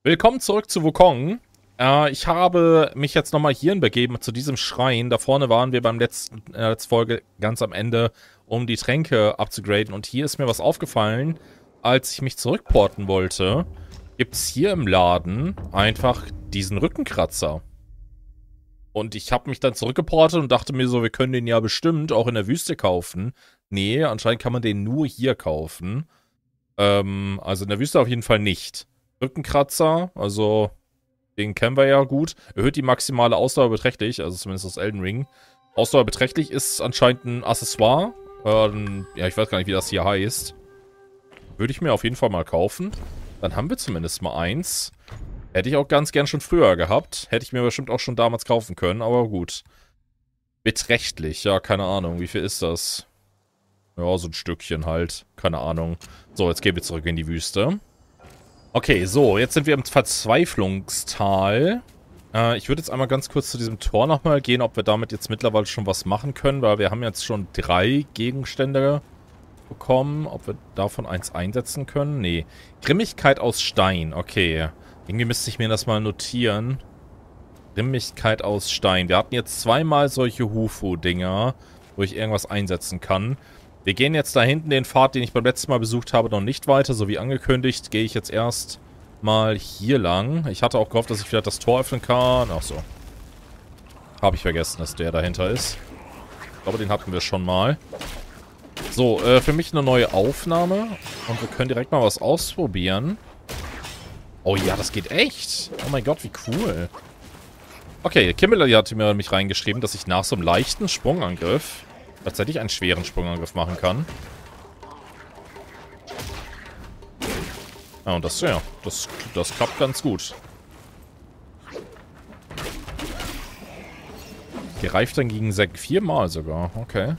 Willkommen zurück zu Wukong. Ich habe mich jetzt nochmal hierhin begeben, zu diesem Schrein. Da vorne waren wir beim letzten Folge ganz am Ende, um die Tränke abzugraden. Und hier ist mir was aufgefallen, als ich mich zurückporten wollte. Gibt es hier im Laden einfach diesen Rückenkratzer. Und ich habe mich dann zurückgeportet und dachte mir so, wir können den ja bestimmt auch in der Wüste kaufen. Nee, anscheinend kann man den nur hier kaufen. Also in der Wüste auf jeden Fall nicht. Rückenkratzer, also den kennen wir ja gut. Erhöht die maximale Ausdauer beträchtlich, also zumindest aus Elden Ring. Ausdauer beträchtlich ist anscheinend ein Accessoire. Ja, ich weiß gar nicht, wie das hier heißt. Würde ich mir auf jeden Fall mal kaufen. Dann haben wir zumindest mal eins. Hätte ich auch ganz gern schon früher gehabt. Hätte ich mir bestimmt auch schon damals kaufen können, aber gut. Beträchtlich, ja, keine Ahnung. Wie viel ist das? Ja, so ein Stückchen halt. Keine Ahnung. So, jetzt gehen wir zurück in die Wüste. Okay, so, jetzt sind wir im Verzweiflungstal. Ich würde jetzt einmal ganz kurz zu diesem Tor nochmal gehen, ob wir damit jetzt mittlerweile schon was machen können, weil wir haben jetzt schon 3 Gegenstände bekommen. Ob wir davon eins einsetzen können? Nee. Grimmigkeit aus Stein, okay. Irgendwie müsste ich mir das mal notieren. Grimmigkeit aus Stein. Wir hatten jetzt zweimal solche Hufu-Dinger, wo ich irgendwas einsetzen kann. Wir gehen jetzt da hinten den Pfad, den ich beim letzten Mal besucht habe, noch nicht weiter. So wie angekündigt, gehe ich jetzt erst mal hier lang. Ich hatte auch gehofft, dass ich vielleicht das Tor öffnen kann. Ach so. Habe ich vergessen, dass der dahinter ist. Ich glaube, den hatten wir schon mal. So, für mich eine neue Aufnahme. Und wir können direkt mal was ausprobieren. Oh ja, das geht echt. Oh mein Gott, wie cool. Okay, Kimberly hatte mir mich reingeschrieben, dass ich nach so einem leichten Sprungangriff tatsächlich einen schweren Sprungangriff machen kann. Ja, und das klappt ganz gut. Gereift dann gegen Zack 4-mal sogar. Okay.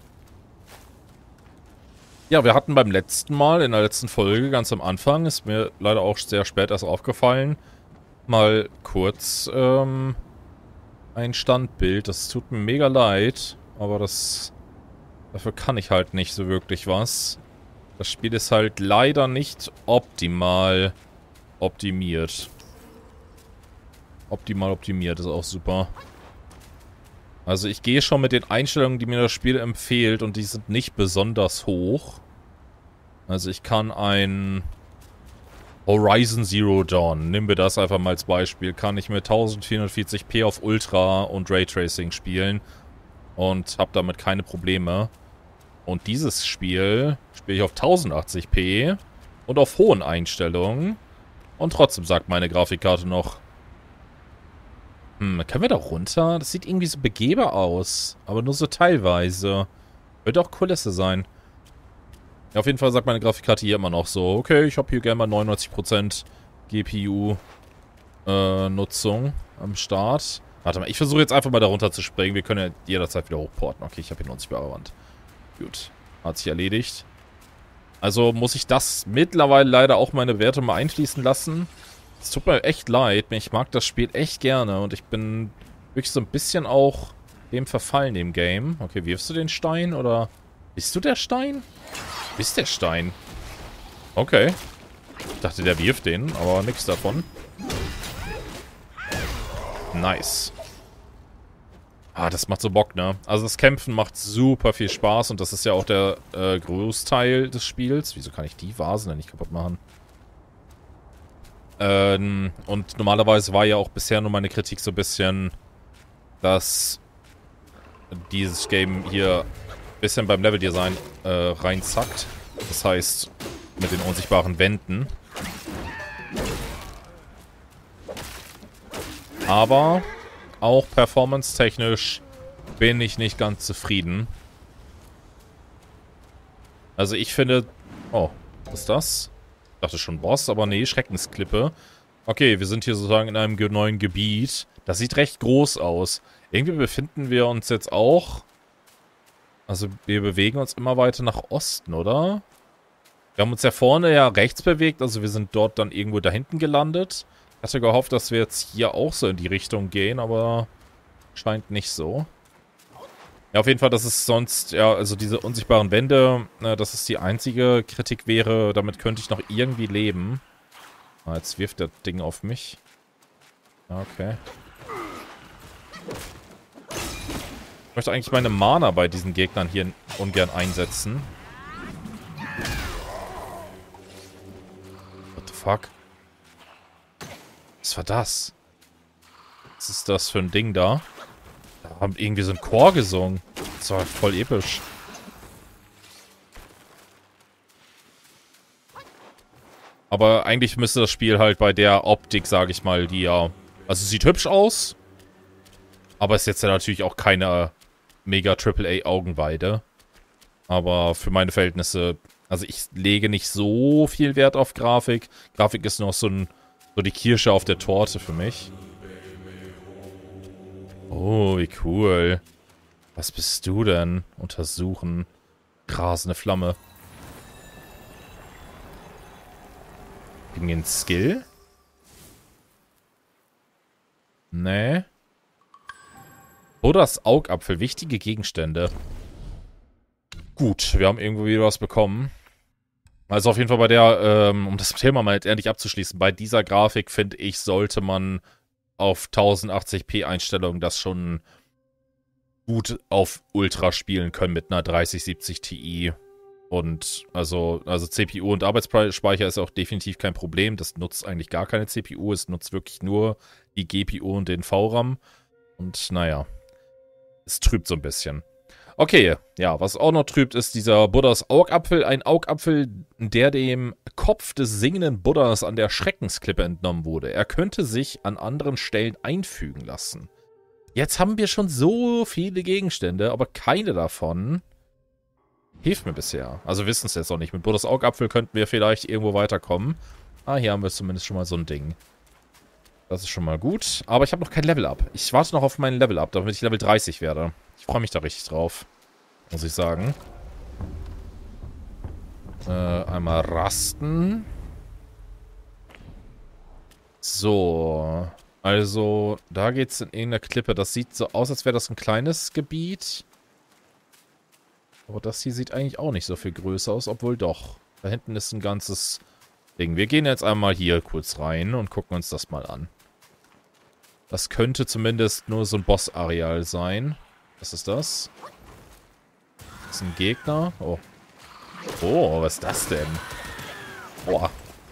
Ja, wir hatten beim letzten Mal, in der letzten Folge, ganz am Anfang, ist mir leider auch sehr spät erst aufgefallen, mal kurz, ein Standbild. Das tut mir mega leid, aber dafür kann ich halt nicht so wirklich was. Das Spiel ist halt leider nicht optimal optimiert. Optimal optimiert ist auch super. Also ich gehe schon mit den Einstellungen, die mir das Spiel empfiehlt, und die sind nicht besonders hoch. Also ich kann ein Horizon Zero Dawn, nehmen wir das einfach mal als Beispiel, kann ich mit 1440p auf Ultra und Raytracing spielen und habe damit keine Probleme. Und dieses Spiel spiele ich auf 1080p und auf hohen Einstellungen. Und trotzdem sagt meine Grafikkarte noch... können wir da runter? Das sieht irgendwie so begehbar aus. Aber nur so teilweise. Wird auch Kulisse sein. Ja, auf jeden Fall sagt meine Grafikkarte hier immer noch so, okay, ich habe hier gerne mal 99% GPU-Nutzung am Start. Warte mal, ich versuche jetzt einfach mal da runter zu springen. Wir können ja jederzeit wieder hochporten. Okay, ich habe hier noch nicht Wand. Gut, hat sich erledigt. Also muss ich das mittlerweile leider auch meine Werte mal einfließen lassen. Es tut mir echt leid. Ich mag das Spiel echt gerne und ich bin wirklich so ein bisschen auch dem verfallen, dem Game. Okay, wirfst du den Stein oder... Bist du der Stein? Bist der Stein? Okay. Ich dachte, der wirft den, aber nichts davon. Nice. Ah, das macht so Bock, ne? Also das Kämpfen macht super viel Spaß und das ist ja auch der Großteil des Spiels. Wieso kann ich die Vasen denn nicht kaputt machen? Und normalerweise war ja auch bisher nur meine Kritik so ein bisschen, dass dieses Game hier ein bisschen beim Leveldesign reinzackt. Das heißt, mit den unsichtbaren Wänden. Aber... auch performance-technisch bin ich nicht ganz zufrieden. Also ich finde... Oh, was ist das? Ich dachte schon Boss, aber nee, Schreckensklippe. Okay, wir sind hier sozusagen in einem neuen Gebiet. Das sieht recht groß aus. Irgendwie befinden wir uns jetzt auch... Also wir bewegen uns immer weiter nach Osten, oder? Wir haben uns ja vorne ja rechts bewegt, also wir sind dort dann irgendwo da hinten gelandet. Ich hatte gehofft, dass wir jetzt hier auch so in die Richtung gehen, aber scheint nicht so. Ja, auf jeden Fall, dass es sonst, ja, also diese unsichtbaren Wände, dass es die einzige Kritik wäre, damit könnte ich noch irgendwie leben. Ah, jetzt wirft das Ding auf mich. Okay. Ich möchte eigentlich meine Mana bei diesen Gegnern hier ungern einsetzen. What the fuck? Was war das? Was ist das für ein Ding da? Da haben irgendwie so ein Chor gesungen. Das war voll episch. Aber eigentlich müsste das Spiel halt bei der Optik, sage ich mal, die ja... Also es sieht hübsch aus. Aber ist jetzt ja natürlich auch keine mega AAA Augenweide. Aber für meine Verhältnisse... Also ich lege nicht so viel Wert auf Grafik. Grafik ist noch so die Kirsche auf der Torte für mich. Oh, wie cool. Was bist du denn? Untersuchen. Rasende Flamme. Gegen den Skill? Nee. Buddhas Augapfel. Wichtige Gegenstände. Gut, wir haben irgendwo wieder was bekommen. Also auf jeden Fall bei der, um das Thema mal jetzt endlich abzuschließen, bei dieser Grafik, finde ich, sollte man auf 1080p Einstellungen das schon gut auf Ultra spielen können mit einer 3070 Ti. Und also CPU und Arbeitsspeicher ist auch definitiv kein Problem. Das nutzt eigentlich gar keine CPU. Es nutzt wirklich nur die GPU und den VRAM. Und naja, es trübt so ein bisschen. Okay, ja, was auch noch trübt, ist dieser Buddhas Augapfel. Ein Augapfel, der dem Kopf des singenden Buddhas an der Schreckensklippe entnommen wurde. Er könnte sich an anderen Stellen einfügen lassen. Jetzt haben wir schon so viele Gegenstände, aber keine davon hilft mir bisher. Also wissen es jetzt noch nicht. Mit Buddhas Augapfel könnten wir vielleicht irgendwo weiterkommen. Ah, hier haben wir zumindest schon mal so ein Ding. Das ist schon mal gut. Aber ich habe noch kein Level-Up. Ich warte noch auf meinen Level-Up, damit ich Level 30 werde. Ich freue mich da richtig drauf. Muss ich sagen. Einmal rasten. So. Also, da geht's in irgendeiner Klippe. Das sieht so aus, als wäre das ein kleines Gebiet. Aber das hier sieht eigentlich auch nicht so viel größer aus, obwohl doch. Da hinten ist ein ganzes Ding. Wir gehen jetzt einmal hier kurz rein und gucken uns das mal an. Das könnte zumindest nur so ein Boss-Areal sein. Was ist das? Das ist ein Gegner. Oh. Oh, was ist das denn? Boah.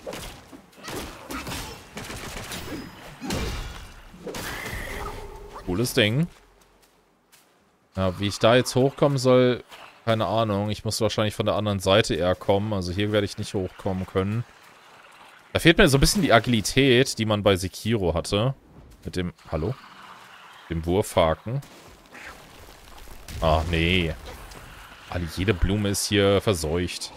Cooles Ding. Ja, wie ich da jetzt hochkommen soll, keine Ahnung. Ich muss wahrscheinlich von der anderen Seite eher kommen. Also hier werde ich nicht hochkommen können. Da fehlt mir so ein bisschen die Agilität, die man bei Sekiro hatte. Mit dem... Hallo? Dem Wurfhaken. Ach, nee. Jede Blume ist hier verseucht.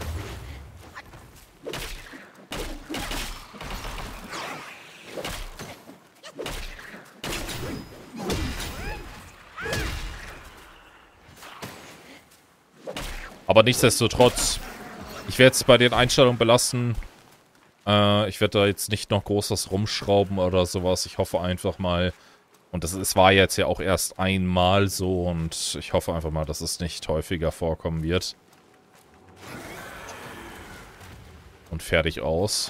Aber nichtsdestotrotz, ich werde es bei den Einstellungen belassen. Ich werde da jetzt nicht noch groß was rumschrauben oder sowas. Ich hoffe einfach mal, und es war jetzt ja auch erst einmal so, und ich hoffe einfach mal, dass es nicht häufiger vorkommen wird. Und fertig aus.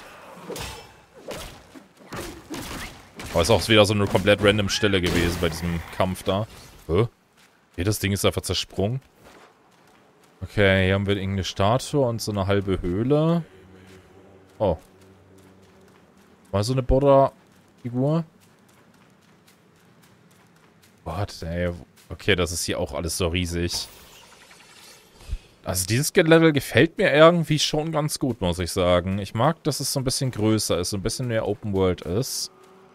Aber es ist auch wieder so eine komplett random Stelle gewesen bei diesem Kampf da. Hä? Okay, das Ding ist einfach zersprungen. Okay, hier haben wir irgendeine Statue und so eine halbe Höhle. Oh. Mal so eine Buddha-Figur. Gott, ey. Okay, das ist hier auch alles so riesig. Also dieses Level gefällt mir irgendwie schon ganz gut, muss ich sagen. Ich mag, dass es so ein bisschen größer ist, so ein bisschen mehr Open World ist.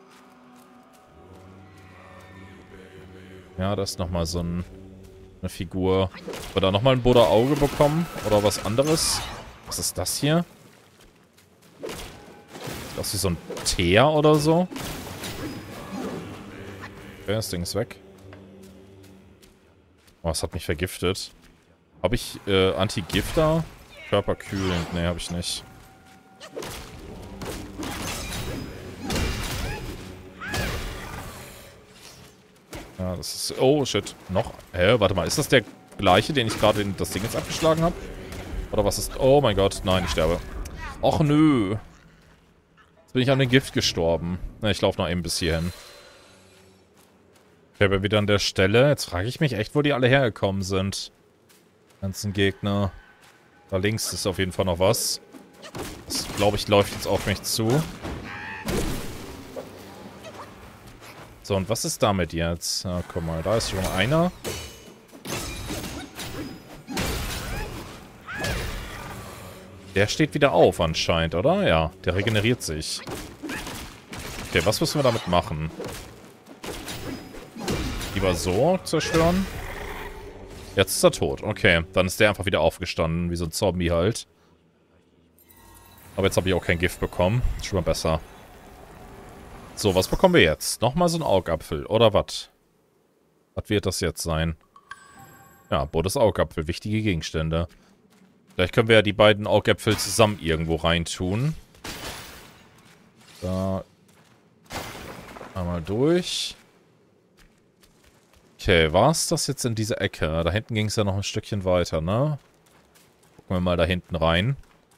Ja, das ist nochmal so eine Figur. Oder da nochmal ein Buddha-Auge bekommen? Oder was anderes? Was ist das hier? Ist das wie so ein Teer oder so? Okay, das Ding ist weg. Oh, es hat mich vergiftet. Habe ich Anti-Gifter? Körperkühlend? Nee, habe ich nicht. Ja, das ist... Oh, shit. Noch? Warte mal. Ist das der gleiche, den ich gerade in das Ding jetzt abgeschlagen habe? Oder was ist... Oh mein Gott. Nein, ich sterbe. Och, nö. Jetzt bin ich an den Gift gestorben. Na, ich laufe noch eben bis hierhin. Ich bin wieder an der Stelle. Jetzt frage ich mich echt, wo die alle hergekommen sind. Die ganzen Gegner. Da links ist auf jeden Fall noch was. Das, glaube ich, läuft jetzt auf mich zu. So, und was ist damit jetzt? Na, guck mal, da ist schon einer. Der steht wieder auf anscheinend, oder? Ja, der regeneriert sich. Okay, was müssen wir damit machen? Lieber so zerstören. Jetzt ist er tot. Okay, dann ist der einfach wieder aufgestanden, wie so ein Zombie halt. Aber jetzt habe ich auch kein Gift bekommen. Ist schon mal besser. So, was bekommen wir jetzt? Nochmal so ein Augapfel, oder was? Was wird das jetzt sein? Ja, Bodes Augapfel, wichtige Gegenstände. Vielleicht können wir ja die beiden Augäpfel zusammen irgendwo reintun. Da. Einmal durch. Okay, war es das jetzt in dieser Ecke? Da hinten ging es ja noch ein Stückchen weiter, ne? Gucken wir mal da hinten rein.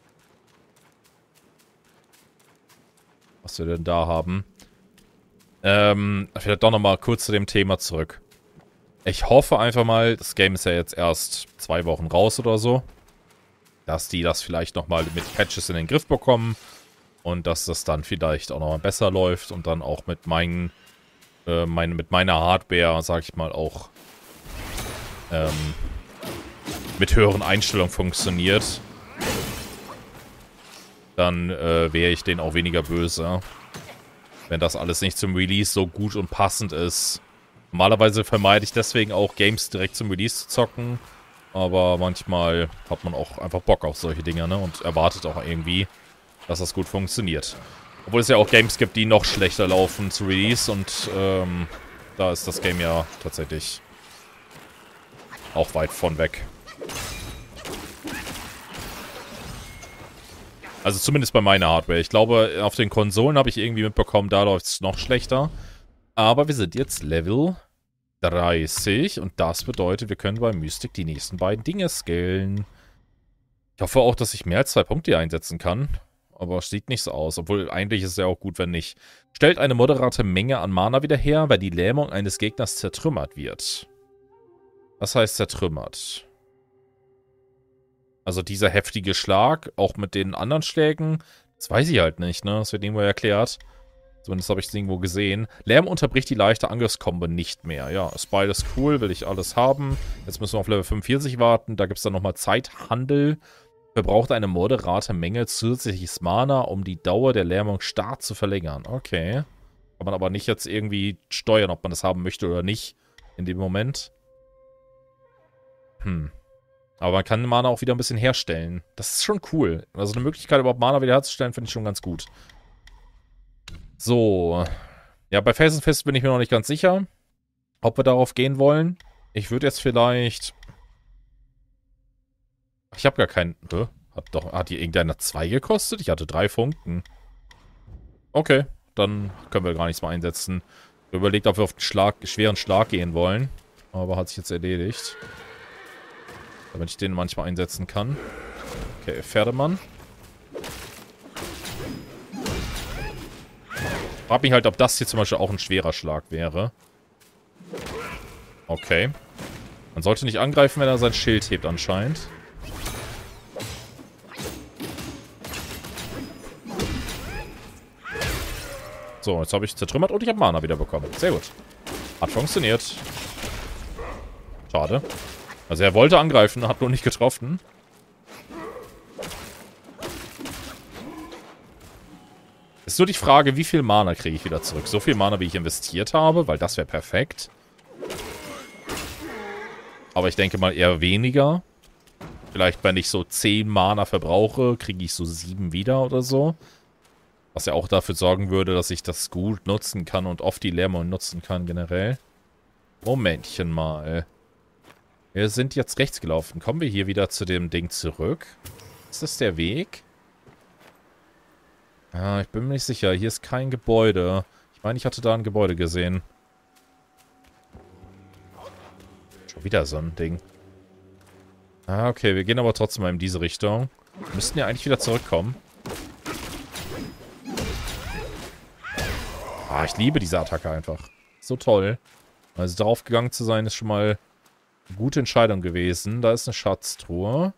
Was wir denn da haben. Vielleicht doch nochmal kurz zu dem Thema zurück. Ich hoffe einfach mal, das Game ist ja jetzt erst 2 Wochen raus oder so, dass die das vielleicht nochmal mit Patches in den Griff bekommen und dass das dann vielleicht auch nochmal besser läuft und dann auch mit meiner Hardware, sag ich mal, auch mit höheren Einstellungen funktioniert. Dann wäre ich denen auch weniger böse. Wenn das alles nicht zum Release so gut und passend ist. Normalerweise vermeide ich deswegen auch Games direkt zum Release zu zocken. Aber manchmal hat man auch einfach Bock auf solche Dinge, ne? Und erwartet auch irgendwie, dass das gut funktioniert. Obwohl es ja auch Games gibt, die noch schlechter laufen zu Release. Und da ist das Game ja tatsächlich auch weit von weg. Also zumindest bei meiner Hardware. Ich glaube, auf den Konsolen habe ich irgendwie mitbekommen, da läuft es noch schlechter. Aber wir sind jetzt Level 30 und das bedeutet, wir können bei Mystic die nächsten beiden Dinge skillen. Ich hoffe auch, dass ich mehr als 2 Punkte hier einsetzen kann. Aber es sieht nicht so aus. Obwohl, eigentlich ist es ja auch gut, wenn nicht. Stellt eine moderate Menge an Mana wieder her, weil die Lähmung eines Gegners zertrümmert wird. Was heißt zertrümmert? Also dieser heftige Schlag, auch mit den anderen Schlägen, das weiß ich halt nicht, ne? Das wird irgendwo erklärt. Zumindest habe ich es irgendwo gesehen. Lärm unterbricht die leichte Angriffskombo nicht mehr. Ja, ist beides cool, will ich alles haben. Jetzt müssen wir auf Level 45 warten. Da gibt es dann nochmal Zeithandel. Verbraucht eine moderate Menge zusätzliches Mana, um die Dauer der Lähmung stark zu verlängern. Okay. Kann man aber nicht jetzt irgendwie steuern, ob man das haben möchte oder nicht. In dem Moment. Aber man kann Mana auch wieder ein bisschen herstellen. Das ist schon cool. Also eine Möglichkeit, überhaupt Mana wieder herzustellen, finde ich schon ganz gut. So. Ja, bei Felsenfest bin ich mir noch nicht ganz sicher, ob wir darauf gehen wollen. Ich würde jetzt vielleicht... Ich habe gar keinen... Hat die irgendeiner 2 gekostet? Ich hatte 3 Funken. Okay, dann können wir gar nichts mehr einsetzen. Ich überlegt, ob wir auf den schweren Schlag gehen wollen. Aber hat sich jetzt erledigt. Damit ich den manchmal einsetzen kann. Okay, Pferdemann. Ich frage mich halt, ob das hier zum Beispiel auch ein schwerer Schlag wäre. Okay. Man sollte nicht angreifen, wenn er sein Schild hebt anscheinend. So, jetzt habe ich zertrümmert und ich habe Mana wieder bekommen. Sehr gut. Hat funktioniert. Schade. Also er wollte angreifen, hat nur nicht getroffen. Ist nur die Frage, wie viel Mana kriege ich wieder zurück? So viel Mana, wie ich investiert habe, weil das wäre perfekt. Aber ich denke mal eher weniger. Vielleicht, wenn ich so 10 Mana verbrauche, kriege ich so 7 wieder oder so. Was ja auch dafür sorgen würde, dass ich das gut nutzen kann und oft die Lähmung nutzen kann generell. Momentchen mal. Wir sind jetzt rechts gelaufen. Kommen wir hier wieder zu dem Ding zurück? Ist das der Weg? Ja, ich bin mir nicht sicher. Hier ist kein Gebäude. Ich meine, ich hatte da ein Gebäude gesehen. Schon wieder so ein Ding. Ah, okay. Wir gehen aber trotzdem mal in diese Richtung. Wir müssten ja eigentlich wieder zurückkommen. Ah, ich liebe diese Attacke einfach. So toll. Also draufgegangen zu sein, ist schon mal eine gute Entscheidung gewesen. Da ist eine Schatztruhe.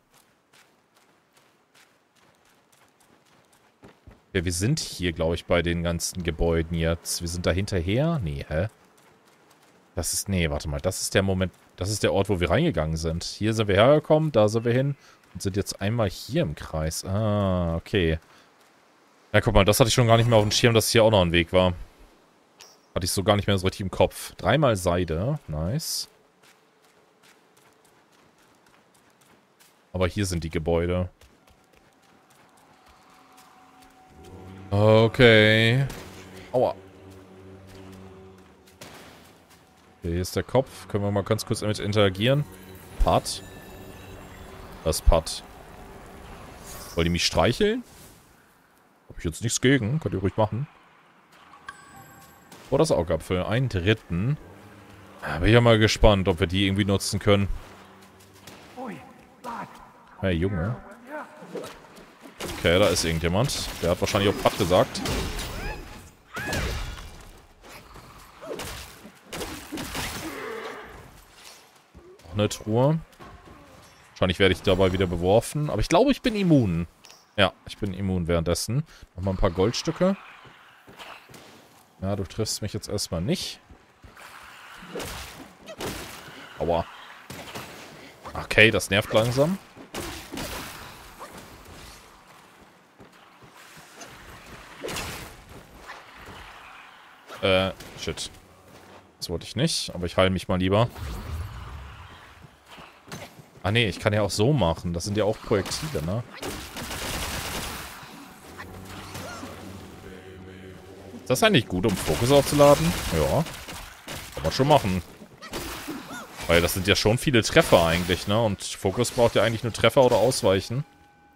Ja, wir sind hier, glaube ich, bei den ganzen Gebäuden jetzt. Wir sind da hinterher? Nee, hä? Das ist, nee, warte mal. Das ist der Moment, das ist der Ort, wo wir reingegangen sind. Hier sind wir hergekommen, da sind wir hin und sind jetzt einmal hier im Kreis. Ah, okay. Ja, guck mal, das hatte ich schon gar nicht mehr auf dem Schirm, dass hier auch noch ein Weg war. Hatte ich so gar nicht mehr so richtig im Kopf. 3-mal Seide. Nice. Aber hier sind die Gebäude. Okay. Aua. Okay, hier ist der Kopf. Können wir mal ganz kurz damit interagieren. Pat. Das ist Pat. Wollt ihr mich streicheln? Hab ich jetzt nichts gegen. Könnt ihr ruhig machen. Oh, das Augapfel. Einen dritten. Da bin ich ja mal gespannt, ob wir die irgendwie nutzen können. Hey, Junge. Okay, da ist irgendjemand. Der hat wahrscheinlich auch Pat gesagt. Noch eine Truhe. Wahrscheinlich werde ich dabei wieder beworfen. Aber ich glaube, ich bin immun. Ja, ich bin immun währenddessen. Nochmal ein paar Goldstücke. Ja, du triffst mich jetzt erstmal nicht. Aua. Okay, das nervt langsam. Shit. Das wollte ich nicht, aber ich heile mich mal lieber. Ah ne, ich kann ja auch so machen. Das sind ja auch Projektile, ne? Ist das eigentlich gut, um Fokus aufzuladen? Ja. Kann man schon machen. Weil das sind ja schon viele Treffer eigentlich, ne? Und Fokus braucht ja eigentlich nur Treffer oder Ausweichen.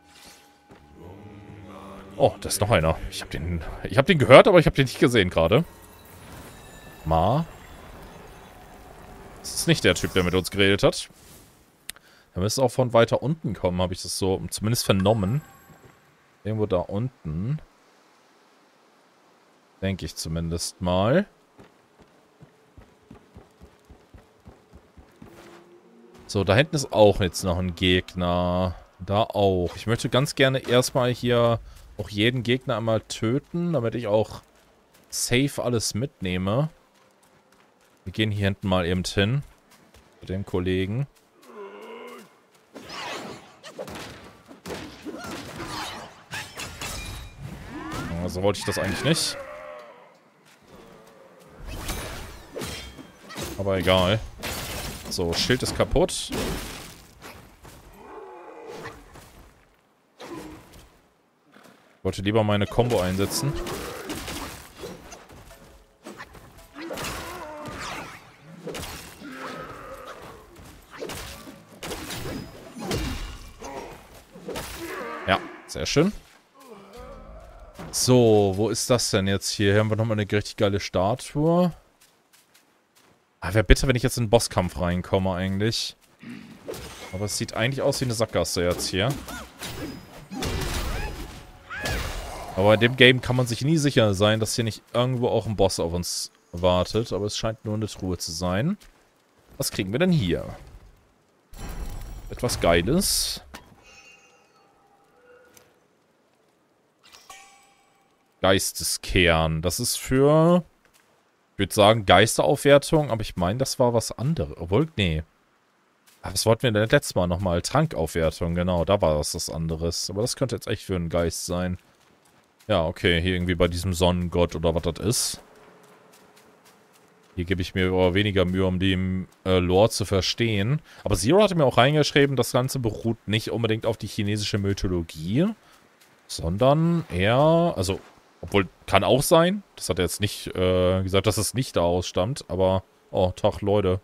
Oh, da ist noch einer. Ich hab den gehört, aber ich habe den nicht gesehen gerade. Ma. Das ist nicht der Typ, der mit uns geredet hat. Er müsste auch von weiter unten kommen, habe ich das so zumindest vernommen. Irgendwo da unten. Denke ich zumindest mal. So, da hinten ist auch jetzt noch ein Gegner. Da auch. Ich möchte ganz gerne erstmal hier auch jeden Gegner einmal töten, damit ich auch safe alles mitnehme. Wir gehen hier hinten mal eben hin. Mit dem Kollegen. Also wollte ich das eigentlich nicht. Aber egal. So, Schild ist kaputt. Ich wollte lieber meine Combo einsetzen. Ja, sehr schön. So, wo ist das denn jetzt hier? Hier haben wir nochmal eine richtig geile Statue. Ah, wäre bitter, wenn ich jetzt in den Bosskampf reinkomme eigentlich. Aber es sieht eigentlich aus wie eine Sackgasse jetzt hier. Aber in dem Game kann man sich nie sicher sein, dass hier nicht irgendwo auch ein Boss auf uns wartet. Aber es scheint nur eine Truhe zu sein. Was kriegen wir denn hier? Etwas Geiles. Geisteskern. Das ist für... Ich würde sagen Geisteraufwertung, aber ich meine, das war was anderes. Obwohl, nee. Ach, was wollten wir denn letztes Mal nochmal? Trankaufwertung, genau, da war das was anderes. Aber das könnte jetzt echt für einen Geist sein. Ja, okay, hier irgendwie bei diesem Sonnengott oder was das ist. Hier gebe ich mir aber weniger Mühe, um die Lore zu verstehen. Aber Zero hatte mir auch reingeschrieben, das Ganze beruht nicht unbedingt auf die chinesische Mythologie, sondern eher, also, obwohl, kann auch sein. Das hat er jetzt nicht gesagt, dass es nicht daraus stammt, aber, oh, Tag, Leute.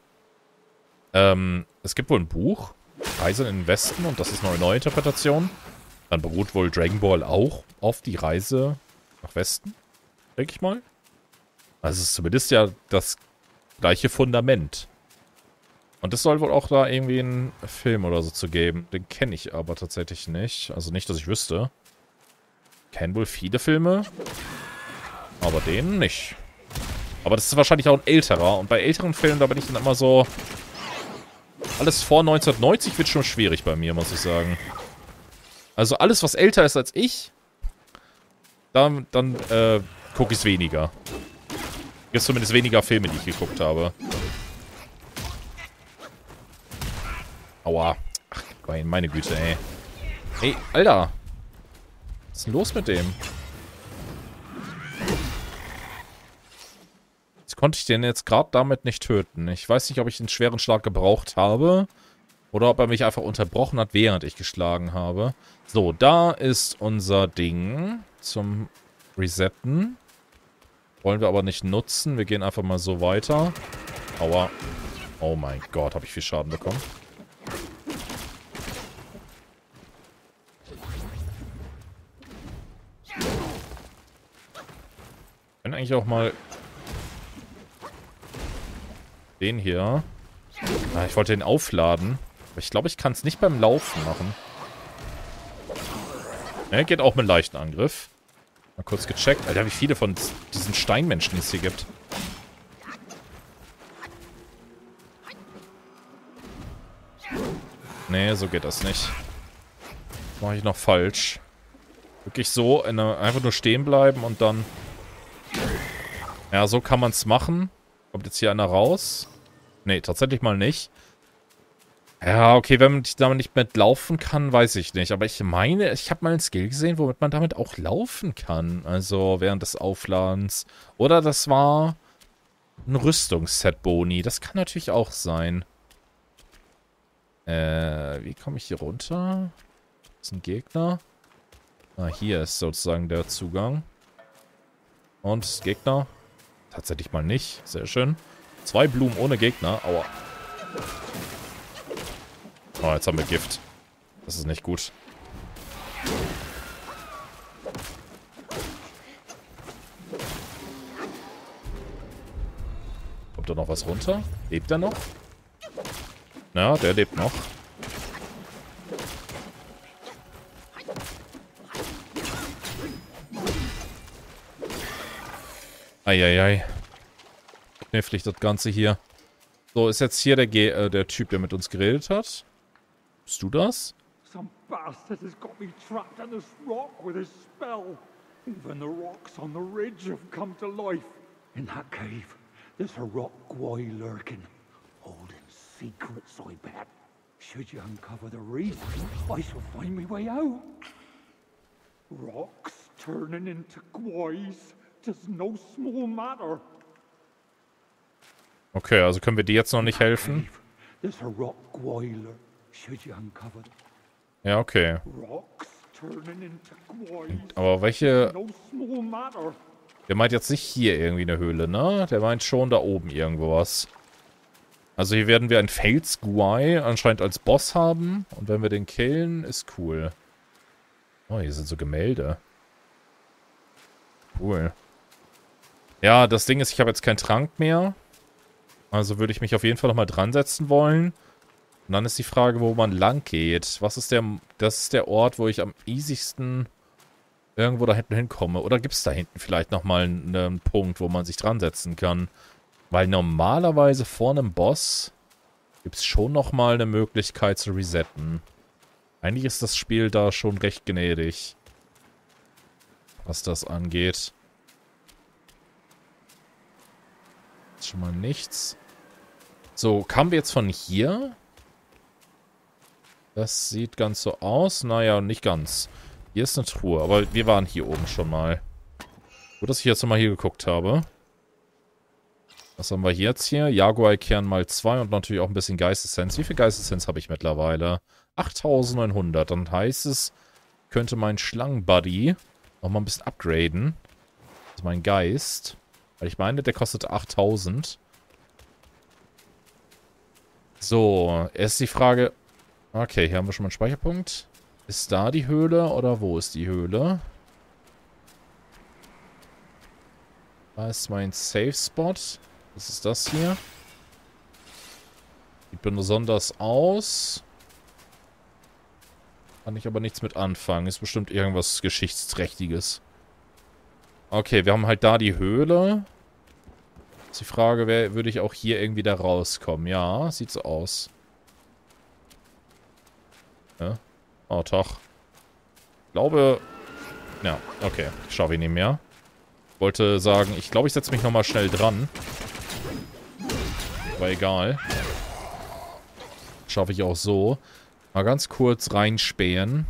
Es gibt wohl ein Buch, Reise in den Westen, und das ist eine neue Interpretation. Dann beruht wohl Dragon Ball auch auf die Reise nach Westen, denke ich mal. Also es ist zumindest ja das gleiche Fundament. Und es soll wohl auch da irgendwie einen Film oder so zu geben. Den kenne ich aber tatsächlich nicht. Also nicht, dass ich wüsste. Kennen wohl viele Filme, aber den nicht. Aber das ist wahrscheinlich auch ein älterer. Und bei älteren Filmen, da bin ich dann immer so... Alles vor 1990 wird schon schwierig bei mir, muss ich sagen. Also alles, was älter ist als ich, dann gucke ich es weniger. Gibt zumindest weniger Filme, die ich geguckt habe. Aua. Ach, meine Güte, ey. Ey, Alter. Was ist denn los mit dem? Jetzt konnte ich den jetzt gerade damit nicht töten. Ich weiß nicht, ob ich einen schweren Schlag gebraucht habe. Oder ob er mich einfach unterbrochen hat, während ich geschlagen habe. So, da ist unser Ding zum Resetten. Wollen wir aber nicht nutzen. Wir gehen einfach mal so weiter. Aua. Oh mein Gott, habe ich viel Schaden bekommen. Ich kann eigentlich auch mal den hier... Ah, ich wollte den aufladen. Aber ich glaube, ich kann es nicht beim Laufen machen. Ne, geht auch mit leichten Angriff. Mal kurz gecheckt. Alter, wie viele von diesen Steinmenschen es hier gibt. Nee, so geht das nicht. Mache ich noch falsch. Wirklich so, einfach nur stehen bleiben und dann... Ja, so kann man es machen. Kommt jetzt hier einer raus? Nee, tatsächlich mal nicht. Ja, okay, wenn man damit nicht mitlaufen kann, weiß ich nicht. Aber ich meine, ich habe mal einen Skill gesehen, womit man damit auch laufen kann. Also während des Aufladens. Oder das war ein Rüstungsset-Boni. Das kann natürlich auch sein. Wie komme ich hier runter? Das ist ein Gegner. Ah, hier ist sozusagen der Zugang. Und Gegner. Tatsächlich mal nicht. Sehr schön. 2 Blumen ohne Gegner. Aua. Oh, jetzt haben wir Gift. Das ist nicht gut. Kommt da noch was runter? Lebt er noch? Na, der lebt noch. Eieiei. Knifflig das Ganze hier. So, ist jetzt hier der Typ, der mit uns geredet hat. Bist du das? Some bastard has got me trapped on this rock with his spell. Even the rocks on the ridge have come to life. In that cave, there's a rock guy lurking, holding secrets, I bet. Should you uncover the reason, I shall find my way out. Rocks turning into guys, 'tis no small matter. Okay, also können wir dir jetzt noch nicht helfen? There's a rock guy lurking. Ja, okay. Aber welche... Der meint jetzt nicht hier irgendwie eine Höhle, ne? Der meint schon da oben irgendwo was. Also hier werden wir einen Fels-Guai anscheinend als Boss haben. Und wenn wir den killen, ist cool. Oh, hier sind so Gemälde. Cool. Ja, das Ding ist, ich habe jetzt keinen Trank mehr. Also würde ich mich auf jeden Fall nochmal dran setzen wollen. Und dann ist die Frage, wo man lang geht. Das ist der Ort, wo ich am easysten irgendwo da hinten hinkomme. Oder gibt es da hinten vielleicht nochmal einen Punkt, wo man sich dran setzen kann? Weil normalerweise vor einem Boss gibt es schon nochmal eine Möglichkeit zu resetten. Eigentlich ist das Spiel da schon recht gnädig, was das angeht. Ist schon mal nichts. So, kamen wir jetzt von hier? Das sieht ganz so aus. Naja, nicht ganz. Hier ist eine Truhe, aber wir waren hier oben schon mal. Gut, dass ich jetzt nochmal hier geguckt habe. Was haben wir jetzt hier? Jaguar-Kern mal 2 und natürlich auch ein bisschen Geistessenz. Wie viel Geistessenz habe ich mittlerweile? 8900. Dann heißt es, ich könnte meinen Schlangenbuddy nochmal ein bisschen upgraden. Das ist mein Geist. Weil ich meine, der kostet 8000. So, erst die Frage... Okay, hier haben wir schon mal einen Speicherpunkt. Ist da die Höhle oder wo ist die Höhle? Da ist mein Safe Spot. Was ist das hier? Sieht besonders aus. Kann ich aber nichts mit anfangen. Ist bestimmt irgendwas Geschichtsträchtiges. Okay, wir haben halt da die Höhle. Ist die Frage, würde ich auch hier irgendwie da rauskommen? Ja, sieht so aus. Ja. Oh, Tag. Ich glaube... Ja, okay. Ich schaffe ihn nicht mehr. Wollte sagen, ich glaube, ich setze mich nochmal schnell dran. Aber egal. Schaffe ich auch so. Mal ganz kurz reinspähen.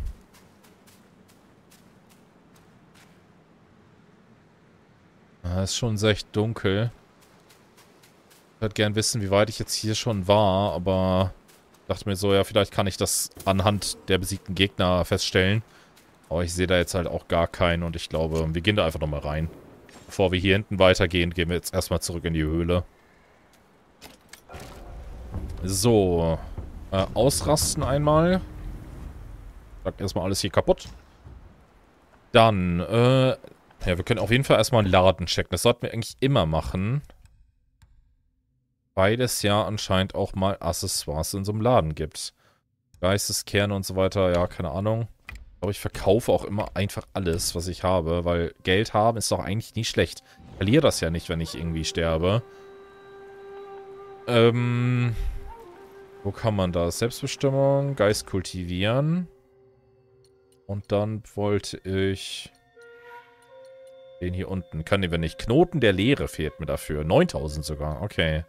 Ist schon echt dunkel. Ich würde gern wissen, wie weit ich jetzt hier schon war, aber dachte mir so, ja, vielleicht kann ich das anhand der besiegten Gegner feststellen. Aber ich sehe da jetzt halt auch gar keinen und ich glaube, wir gehen da einfach nochmal rein. Bevor wir hier hinten weitergehen, gehen wir jetzt erstmal zurück in die Höhle. So. Ausrasten einmal. Sagt erstmal alles hier kaputt. Dann, ja, wir können auf jeden Fall erstmal einen Laden checken. Das sollten wir eigentlich immer machen. Weil es ja anscheinend auch mal Accessoires in so einem Laden gibt. Geisteskerne und so weiter, ja, keine Ahnung. Ich glaube, ich verkaufe auch immer einfach alles, was ich habe, weil Geld haben ist doch eigentlich nie schlecht. Ich verliere das ja nicht, wenn ich irgendwie sterbe. Wo kann man das? Selbstbestimmung, Geist kultivieren. Und dann wollte ich... Den hier unten. Können wir nicht. Knoten der Leere fehlt mir dafür. 9000 sogar. Okay.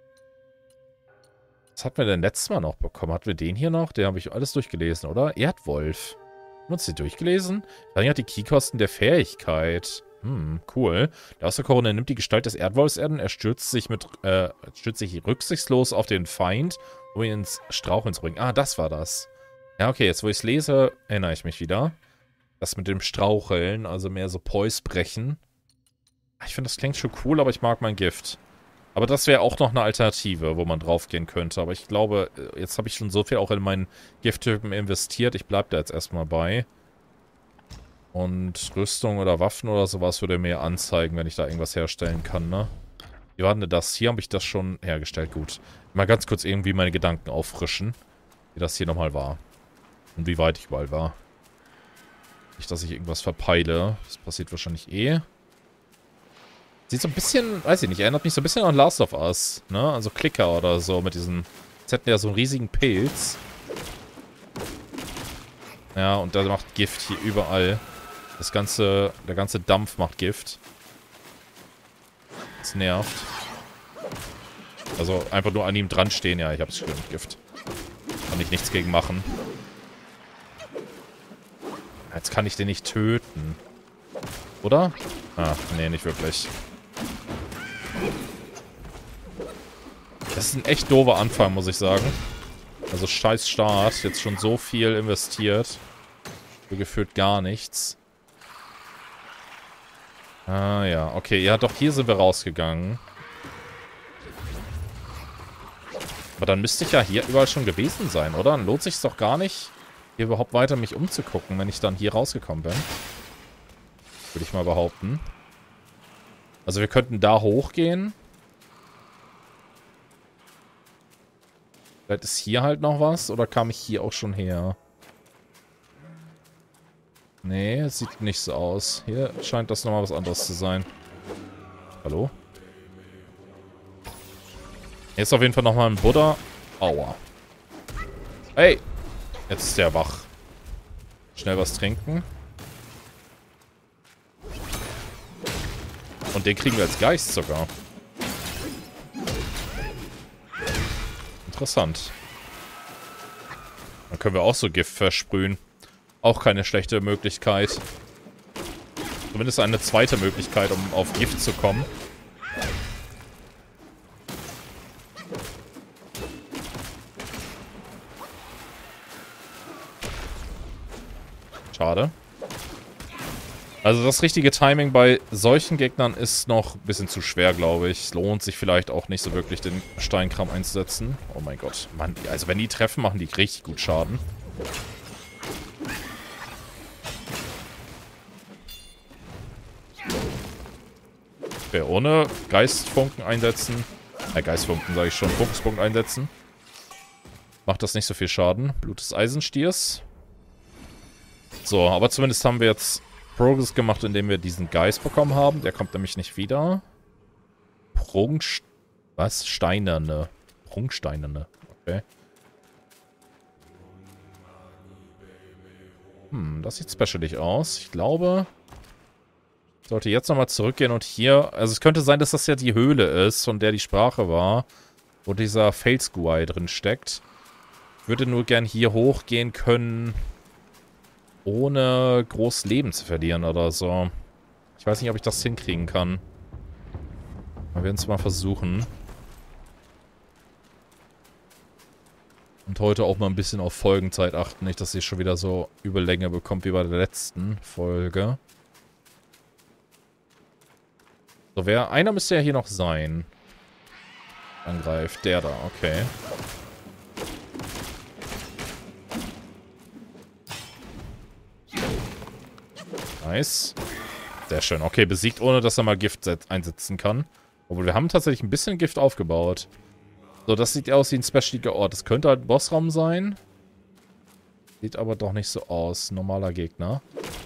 Was hatten wir denn letztes Mal noch bekommen? Hatten wir den hier noch? Den habe ich alles durchgelesen, oder? Erdwolf. Haben wir uns den durchgelesen? Verringert die Keykosten der Fähigkeit. Cool. Der Außerkorene nimmt die Gestalt des Erdwolfs an. Er stürzt sich rücksichtslos auf den Feind, um ihn ins Straucheln zu bringen. Ah, das war das. Ja, okay, jetzt wo ich es lese, erinnere ich mich wieder. Das mit dem Straucheln, also mehr so Poise brechen. Ich finde, das klingt schon cool, aber ich mag mein Gift. Aber das wäre auch noch eine Alternative, wo man draufgehen könnte. Aber ich glaube, jetzt habe ich schon so viel auch in meinen Gifttypen investiert. Ich bleibe da jetzt erstmal bei. Und Rüstung oder Waffen oder sowas würde mir anzeigen, wenn ich da irgendwas herstellen kann, ne? Wie war denn das? Hier habe ich das schon hergestellt. Gut. Mal ganz kurz irgendwie meine Gedanken auffrischen, wie das hier nochmal war. Und wie weit ich überall war. Nicht, dass ich irgendwas verpeile. Das passiert wahrscheinlich eh. Sieht so ein bisschen, weiß ich nicht, erinnert mich so ein bisschen an Last of Us, ne? Also Clicker oder so mit diesen... Jetzt hätten ja so einen riesigen Pilz. Ja, und der macht Gift hier überall. Der ganze Dampf macht Gift. Das nervt. Also einfach nur an ihm dran stehen. Ja, ich hab's schon mit Gift. Kann ich nichts gegen machen. Jetzt kann ich den nicht töten. Oder? Ah, nee, nicht wirklich. Das ist ein echt doofer Anfang, muss ich sagen. Also scheiß Start. Jetzt schon so viel investiert. Für gefühlt gar nichts. Ah ja, okay. Ja, doch, hier sind wir rausgegangen. Aber dann müsste ich ja hier überall schon gewesen sein, oder? Dann lohnt sich es doch gar nicht, hier überhaupt weiter mich umzugucken, wenn ich dann hier rausgekommen bin. Würde ich mal behaupten. Also wir könnten da hochgehen. Vielleicht ist hier halt noch was, oder kam ich hier auch schon her? Nee, es sieht nicht so aus. Hier scheint das nochmal was anderes zu sein. Hallo? Hier ist auf jeden Fall nochmal ein Buddha. Aua. Hey! Jetzt ist der wach. Schnell was trinken. Und den kriegen wir als Geist sogar. Interessant. Dann können wir auch so Gift versprühen. Auch keine schlechte Möglichkeit. Zumindest eine zweite Möglichkeit, um auf Gift zu kommen. Schade. Also das richtige Timing bei solchen Gegnern ist noch ein bisschen zu schwer, glaube ich. Es lohnt sich vielleicht auch nicht so wirklich, den Steinkram einzusetzen. Oh mein Gott. Mann, also wenn die treffen, machen die richtig gut Schaden. Okay, ohne Geistfunken einsetzen. Geistfunken sage ich schon. Fokuspunkt einsetzen. Macht das nicht so viel Schaden. Blut des Eisenstiers. So, aber zumindest haben wir jetzt Progress gemacht, indem wir diesen Geist bekommen haben. Der kommt nämlich nicht wieder. Was? Steinerne. Prunksteinerne. Okay. Das sieht specialig aus. Ich glaube, ich sollte jetzt nochmal zurückgehen und hier... Also es könnte sein, dass das ja die Höhle ist, von der die Sprache war, wo dieser Felsguai drin steckt. Ich würde nur gern hier hochgehen können, ohne groß Leben zu verlieren oder so. Ich weiß nicht, ob ich das hinkriegen kann. Wir werden es mal versuchen. Und heute auch mal ein bisschen auf Folgenzeit achten. Nicht, dass sie schon wieder so Überlänge bekommt wie bei der letzten Folge. So, einer müsste ja hier noch sein. Angreift. Der da, okay. Nice. Sehr schön. Okay, besiegt, ohne dass er mal Gift einsetzen kann. Obwohl, wir haben tatsächlich ein bisschen Gift aufgebaut. So, das sieht aus wie ein specialiger Ort. Das könnte halt ein Bossraum sein. Sieht aber doch nicht so aus. Normaler Gegner.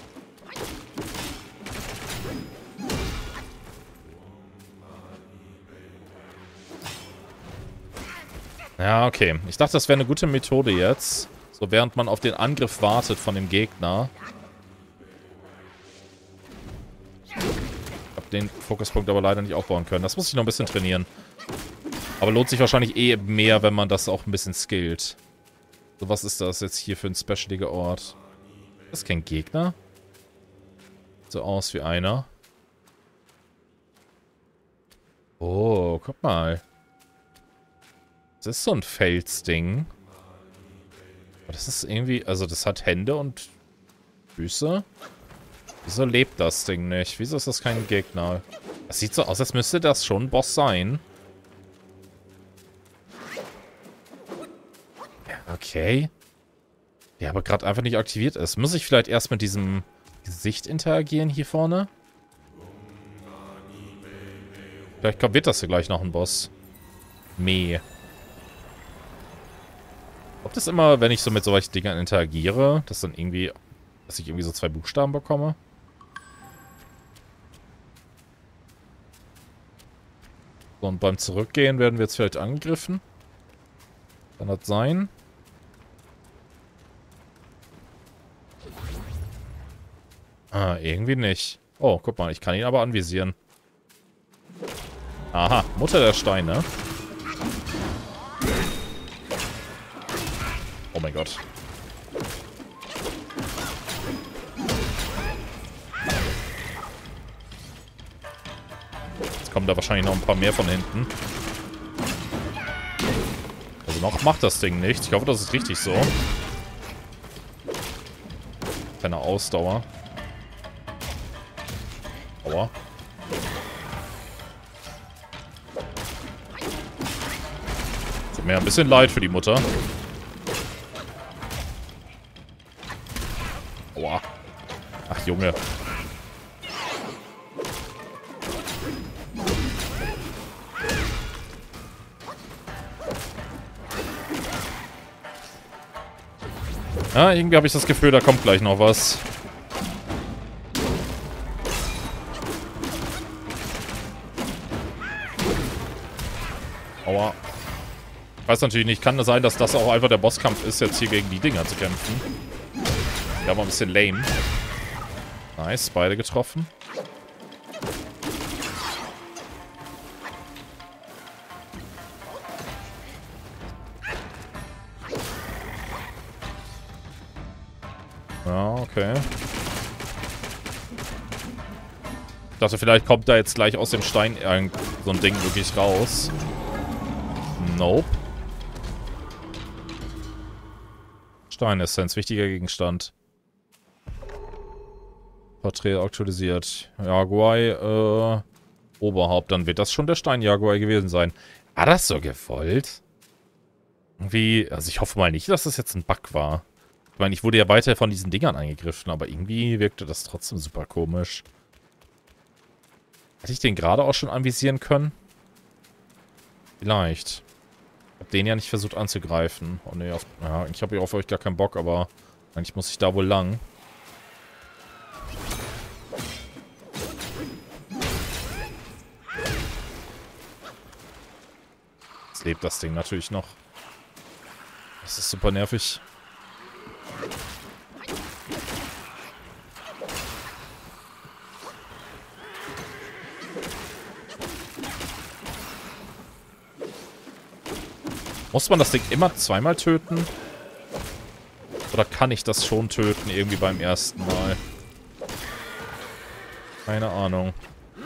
Ja, okay. Ich dachte, das wäre eine gute Methode jetzt. So, während man auf den Angriff wartet von dem Gegner. Ich habe den Fokuspunkt aber leider nicht aufbauen können. Das muss ich noch ein bisschen trainieren. Aber lohnt sich wahrscheinlich eh mehr, wenn man das auch ein bisschen skillt. So, was ist das jetzt hier für ein specialiger Ort? Das ist kein Gegner. Sieht so aus wie einer. Oh, guck mal. Das ist so ein Felsding. Aber das ist irgendwie... Also, das hat Hände und Füße. Wieso lebt das Ding nicht? Wieso ist das kein Gegner? Das sieht so aus, als müsste das schon ein Boss sein. Okay. Der aber gerade einfach nicht aktiviert ist. Muss ich vielleicht erst mit diesem Gesicht interagieren hier vorne? Vielleicht wird das hier gleich noch ein Boss. Meh. Ob das immer, wenn ich so mit solchen Dingern interagiere, dass dann irgendwie, dass ich irgendwie so 2 Buchstaben bekomme? So, und beim Zurückgehen werden wir jetzt vielleicht angegriffen. Kann das sein? Ah, irgendwie nicht. Oh, guck mal, ich kann ihn aber anvisieren. Aha, Mutter der Steine. Oh mein Gott. Jetzt kommen da wahrscheinlich noch ein paar mehr von hinten. Also noch macht das Ding nichts. Ich hoffe, das ist richtig so. Keine Ausdauer. Aua. Tut mir ein bisschen leid für die Mutter. Aua. Ach, Junge. Ja, irgendwie habe ich das Gefühl, da kommt gleich noch was. Aua. Ich weiß natürlich nicht, kann es sein, dass das auch einfach der Bosskampf ist, jetzt hier gegen die Dinger zu kämpfen. Ja, war ein bisschen lame. Nice, beide getroffen. Ja, okay. Ich dachte, vielleicht kommt da jetzt gleich aus dem Stein so ein Ding wirklich raus. Nope. Steinessenz, wichtiger Gegenstand. Porträt aktualisiert. Jaguai, Oberhaupt. Dann wird das schon der Stein-Jaguai gewesen sein. War das so gewollt? Irgendwie, also ich hoffe mal nicht, dass das jetzt ein Bug war. Ich meine, ich wurde ja weiter von diesen Dingern angegriffen, aber irgendwie wirkte das trotzdem super komisch. Hätte ich den gerade auch schon anvisieren können? Vielleicht. Ich habe den ja nicht versucht anzugreifen. Oh ne, ja, ich habe ja auf euch gar keinen Bock, aber eigentlich muss ich da wohl lang. Jetzt lebt das Ding natürlich noch. Das ist super nervig. Muss man das Ding immer zweimal töten? Oder kann ich das schon töten, irgendwie beim ersten Mal? Keine Ahnung.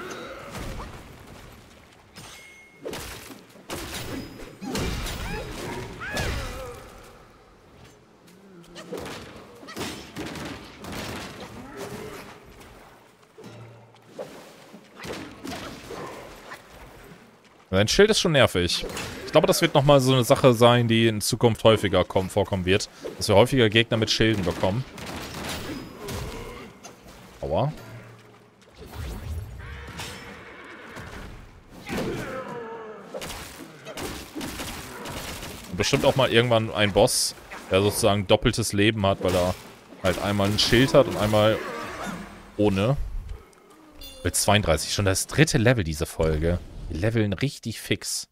Sein Schild ist schon nervig. Ich glaube, das wird nochmal so eine Sache sein, die in Zukunft häufiger vorkommen wird. Dass wir häufiger Gegner mit Schilden bekommen. Aua. Und bestimmt auch mal irgendwann ein Boss, der sozusagen doppeltes Leben hat, weil er halt einmal ein Schild hat und einmal ohne. Level 32, schon das 3. Level diese Folge. Wir leveln richtig fix.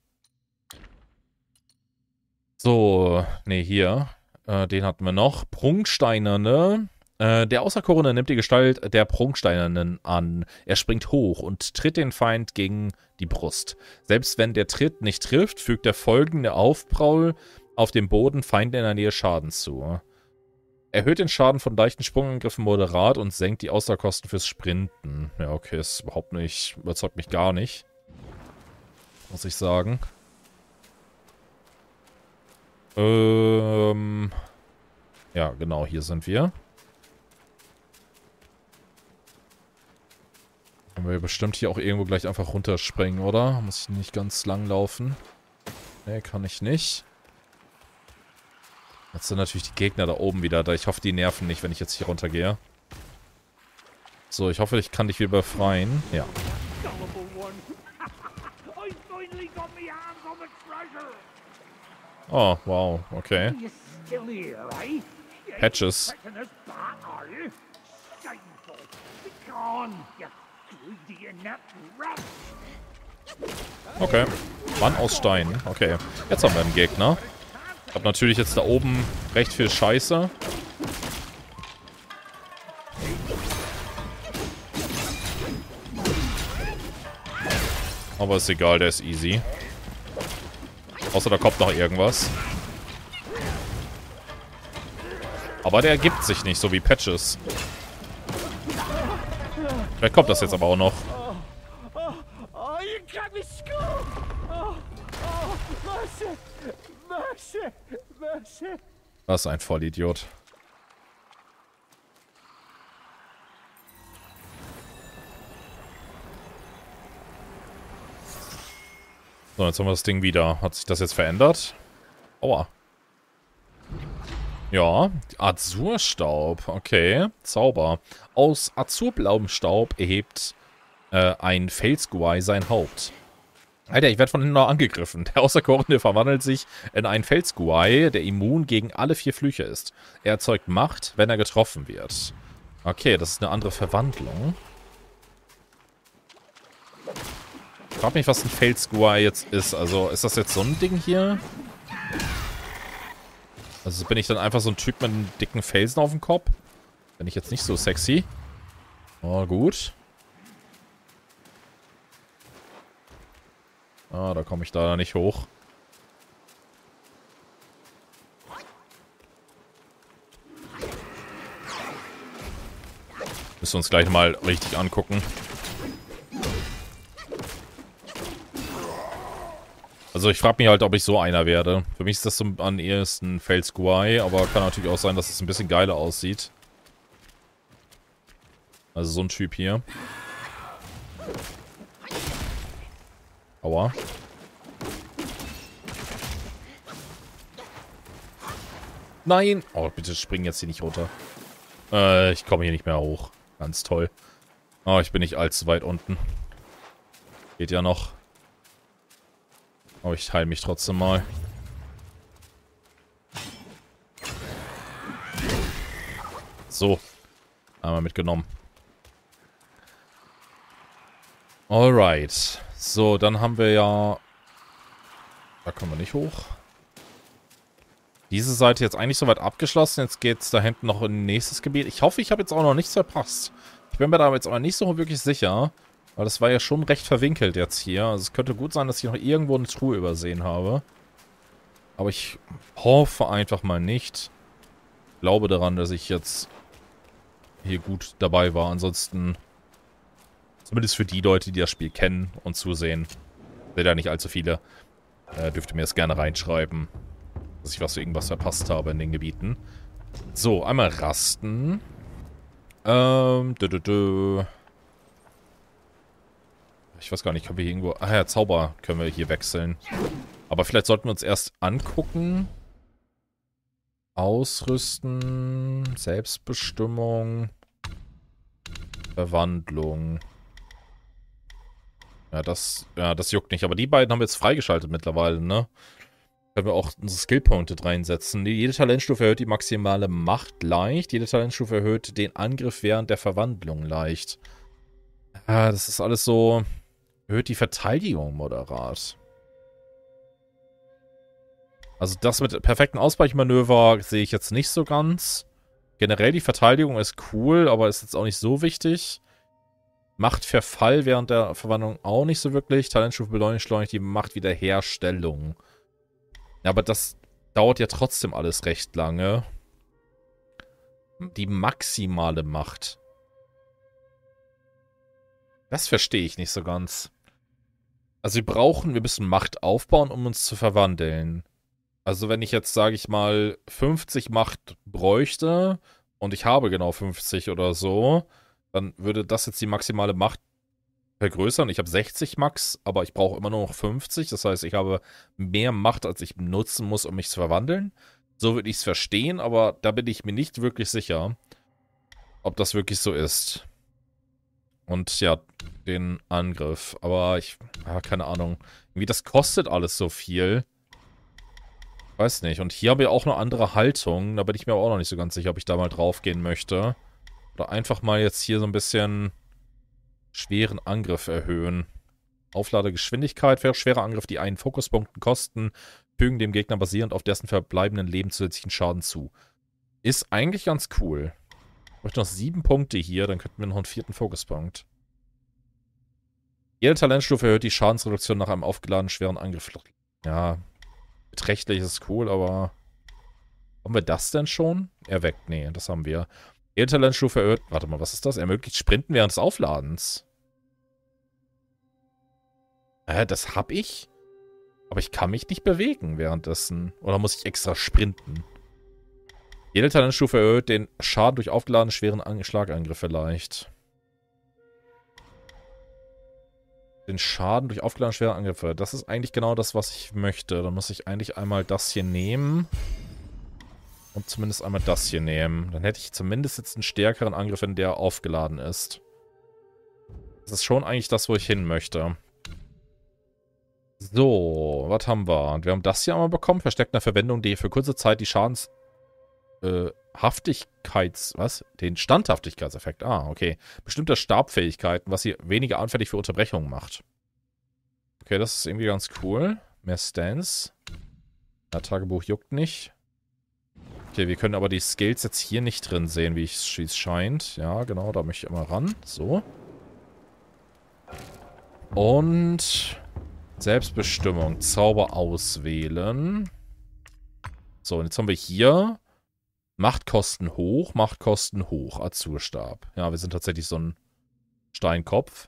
So, ne, hier. Den hatten wir noch. Prunksteinerne. Der Auserkorene nimmt die Gestalt der Prunksteinernen an. Er springt hoch und tritt den Feind gegen die Brust. Selbst wenn der Tritt nicht trifft, fügt der folgende Aufprall auf dem Boden Feinden in der Nähe Schaden zu. Erhöht den Schaden von leichten Sprungangriffen moderat und senkt die Ausdauerkosten fürs Sprinten. Ja, okay, ist überhaupt nicht, überzeugt mich gar nicht. Muss ich sagen. Ja, genau, hier sind wir. Können wir bestimmt hier auch irgendwo gleich einfach runterspringen, oder? Muss ich nicht ganz lang laufen? Ne, kann ich nicht. Jetzt sind natürlich die Gegner da oben wieder da. Ich hoffe, die nerven nicht, wenn ich jetzt hier runtergehe. So, ich hoffe, ich kann dich wieder befreien. Ja. Oh, wow, okay. Patches. Okay. Mann aus Stein. Okay. Jetzt haben wir einen Gegner. Ich habe natürlich jetzt da oben recht viel Scheiße. Aber ist egal, der ist easy. Außer da kommt noch irgendwas. Aber der ergibt sich nicht, so wie Patches. Vielleicht kommt das jetzt aber auch noch. Was ein Vollidiot. So, jetzt haben wir das Ding wieder. Hat sich das jetzt verändert? Aua. Ja, Azurstaub. Okay, Zauber. Aus azurblauem Staub erhebt ein Felsguai sein Haupt. Alter, ich werde von hinten noch angegriffen. Der Auserkorene verwandelt sich in einen Felsguai, der immun gegen alle 4 Flüche ist. Er erzeugt Macht, wenn er getroffen wird. Okay, das ist eine andere Verwandlung. Ich frage mich, was ein Felsguai jetzt ist. Also, ist das jetzt so ein Ding hier? Also, bin ich dann einfach so ein Typ mit einem dicken Felsen auf dem Kopf? Bin ich jetzt nicht so sexy. Oh, gut. Ah, da komme ich da nicht hoch. Müssen wir uns gleich mal richtig angucken. Also ich frage mich halt, ob ich so einer werde. Für mich ist das so am ehesten Felsguai, aber kann natürlich auch sein, dass es ein bisschen geiler aussieht. Also so ein Typ hier. Aua. Nein! Oh, bitte spring jetzt hier nicht runter. Ich komme hier nicht mehr hoch. Ganz toll. Oh, ich bin nicht allzu weit unten. Geht ja noch. Aber ich heile mich trotzdem mal. So. Einmal mitgenommen. Alright. So, dann haben wir ja Da kommen wir nicht hoch. Diese Seite jetzt eigentlich soweit abgeschlossen. Jetzt geht es da hinten noch in ein nächstes Gebiet. Ich hoffe, ich habe jetzt auch noch nichts verpasst. Ich bin mir da jetzt aber nicht so wirklich sicher. Weil das war ja schon recht verwinkelt jetzt hier. Also es könnte gut sein, dass ich noch irgendwo eine Truhe übersehen habe. Aber ich hoffe einfach mal nicht. Ich glaube daran, dass ich jetzt hier gut dabei war. Ansonsten, zumindest für die Leute, die das Spiel kennen und zusehen, sind ja nicht allzu viele, dürft ihr mir das gerne reinschreiben, dass ich was für irgendwas verpasst habe in den Gebieten. So, einmal rasten. Ich weiß gar nicht, können wir hier irgendwo... Ah ja, Zauber können wir hier wechseln. Aber vielleicht sollten wir uns erst angucken. Ausrüsten. Selbstbestimmung. Verwandlung. Ja, das juckt nicht. Aber die beiden haben wir jetzt freigeschaltet mittlerweile, ne? Können wir auch unsere Skillpunkte reinsetzen. Jede Talentstufe erhöht die maximale Macht leicht. Jede Talentstufe erhöht den Angriff während der Verwandlung leicht. Ja, das ist alles so... Erhöht die Verteidigung moderat. Also das mit perfekten Ausweichmanöver sehe ich jetzt nicht so ganz. Generell die Verteidigung ist cool, aber ist jetzt auch nicht so wichtig. Macht Verfall während der Verwandlung auch nicht so wirklich. Talentstufe beschleunigt die Machtwiederherstellung. Ja, aber das dauert ja trotzdem alles recht lange. Die maximale Macht. Das verstehe ich nicht so ganz. Also wir müssen Macht aufbauen, um uns zu verwandeln. Also wenn ich jetzt, sage ich mal, 50 Macht bräuchte und ich habe genau 50 oder so, dann würde das jetzt die maximale Macht vergrößern. Ich habe 60 Max, aber ich brauche immer nur noch 50. Das heißt, ich habe mehr Macht, als ich nutzen muss, um mich zu verwandeln. So würde ich es verstehen, aber da bin ich mir nicht wirklich sicher, ob das wirklich so ist. Und ja, den Angriff. Aber keine Ahnung. Irgendwie, das kostet alles so viel. Weiß nicht. Und hier habe ich auch eine andere Haltung. Da bin ich mir aber auch noch nicht so ganz sicher, ob ich da mal drauf gehen möchte. Oder einfach mal jetzt hier so ein bisschen schweren Angriff erhöhen. Aufladegeschwindigkeit für schwere Angriffe, die einen Fokuspunkten kosten, fügen dem Gegner basierend auf dessen verbleibenden Leben zusätzlichen Schaden zu. Ist eigentlich ganz cool. Ich möchte noch 7 Punkte hier, dann könnten wir noch einen 4. Fokuspunkt. Jede Talentstufe erhöht die Schadensreduktion nach einem aufgeladenen schweren Angriff. Ja, beträchtlich ist cool, aber... Haben wir das denn schon? Erweckt, nee, das haben wir. Jede Talentstufe erhöht... Warte mal, was ist das? Ermöglicht Sprinten während des Aufladens. Das hab ich? Aber ich kann mich nicht bewegen währenddessen. Oder muss ich extra sprinten? Jede Talentstufe erhöht den Schaden durch aufgeladene schweren Schlagangriffe leicht. Den Schaden durch aufgeladene schwere Angriffe. Das ist eigentlich genau das, was ich möchte. Dann muss ich eigentlich einmal das hier nehmen. Und zumindest einmal das hier nehmen. Dann hätte ich zumindest jetzt einen stärkeren Angriff, wenn der aufgeladen ist. Das ist schon eigentlich das, wo ich hin möchte. So, was haben wir? Wir haben das hier einmal bekommen. Verstärkte Verwendung, die für kurze Zeit die den Standhaftigkeitseffekt. Ah, okay. Bestimmte Stabfähigkeiten, was sie weniger anfällig für Unterbrechungen macht. Okay, das ist irgendwie ganz cool. Mehr Stance. Ja, Tagebuch juckt nicht. Okay, wir können aber die Skills jetzt hier nicht drin sehen, wie es scheint. Ja, genau, da möchte ich immer ran. So. Und Selbstbestimmung. Zauber auswählen. So, und jetzt haben wir hier Machtkosten hoch, Azurstab. Ja, wir sind tatsächlich so ein Steinkopf.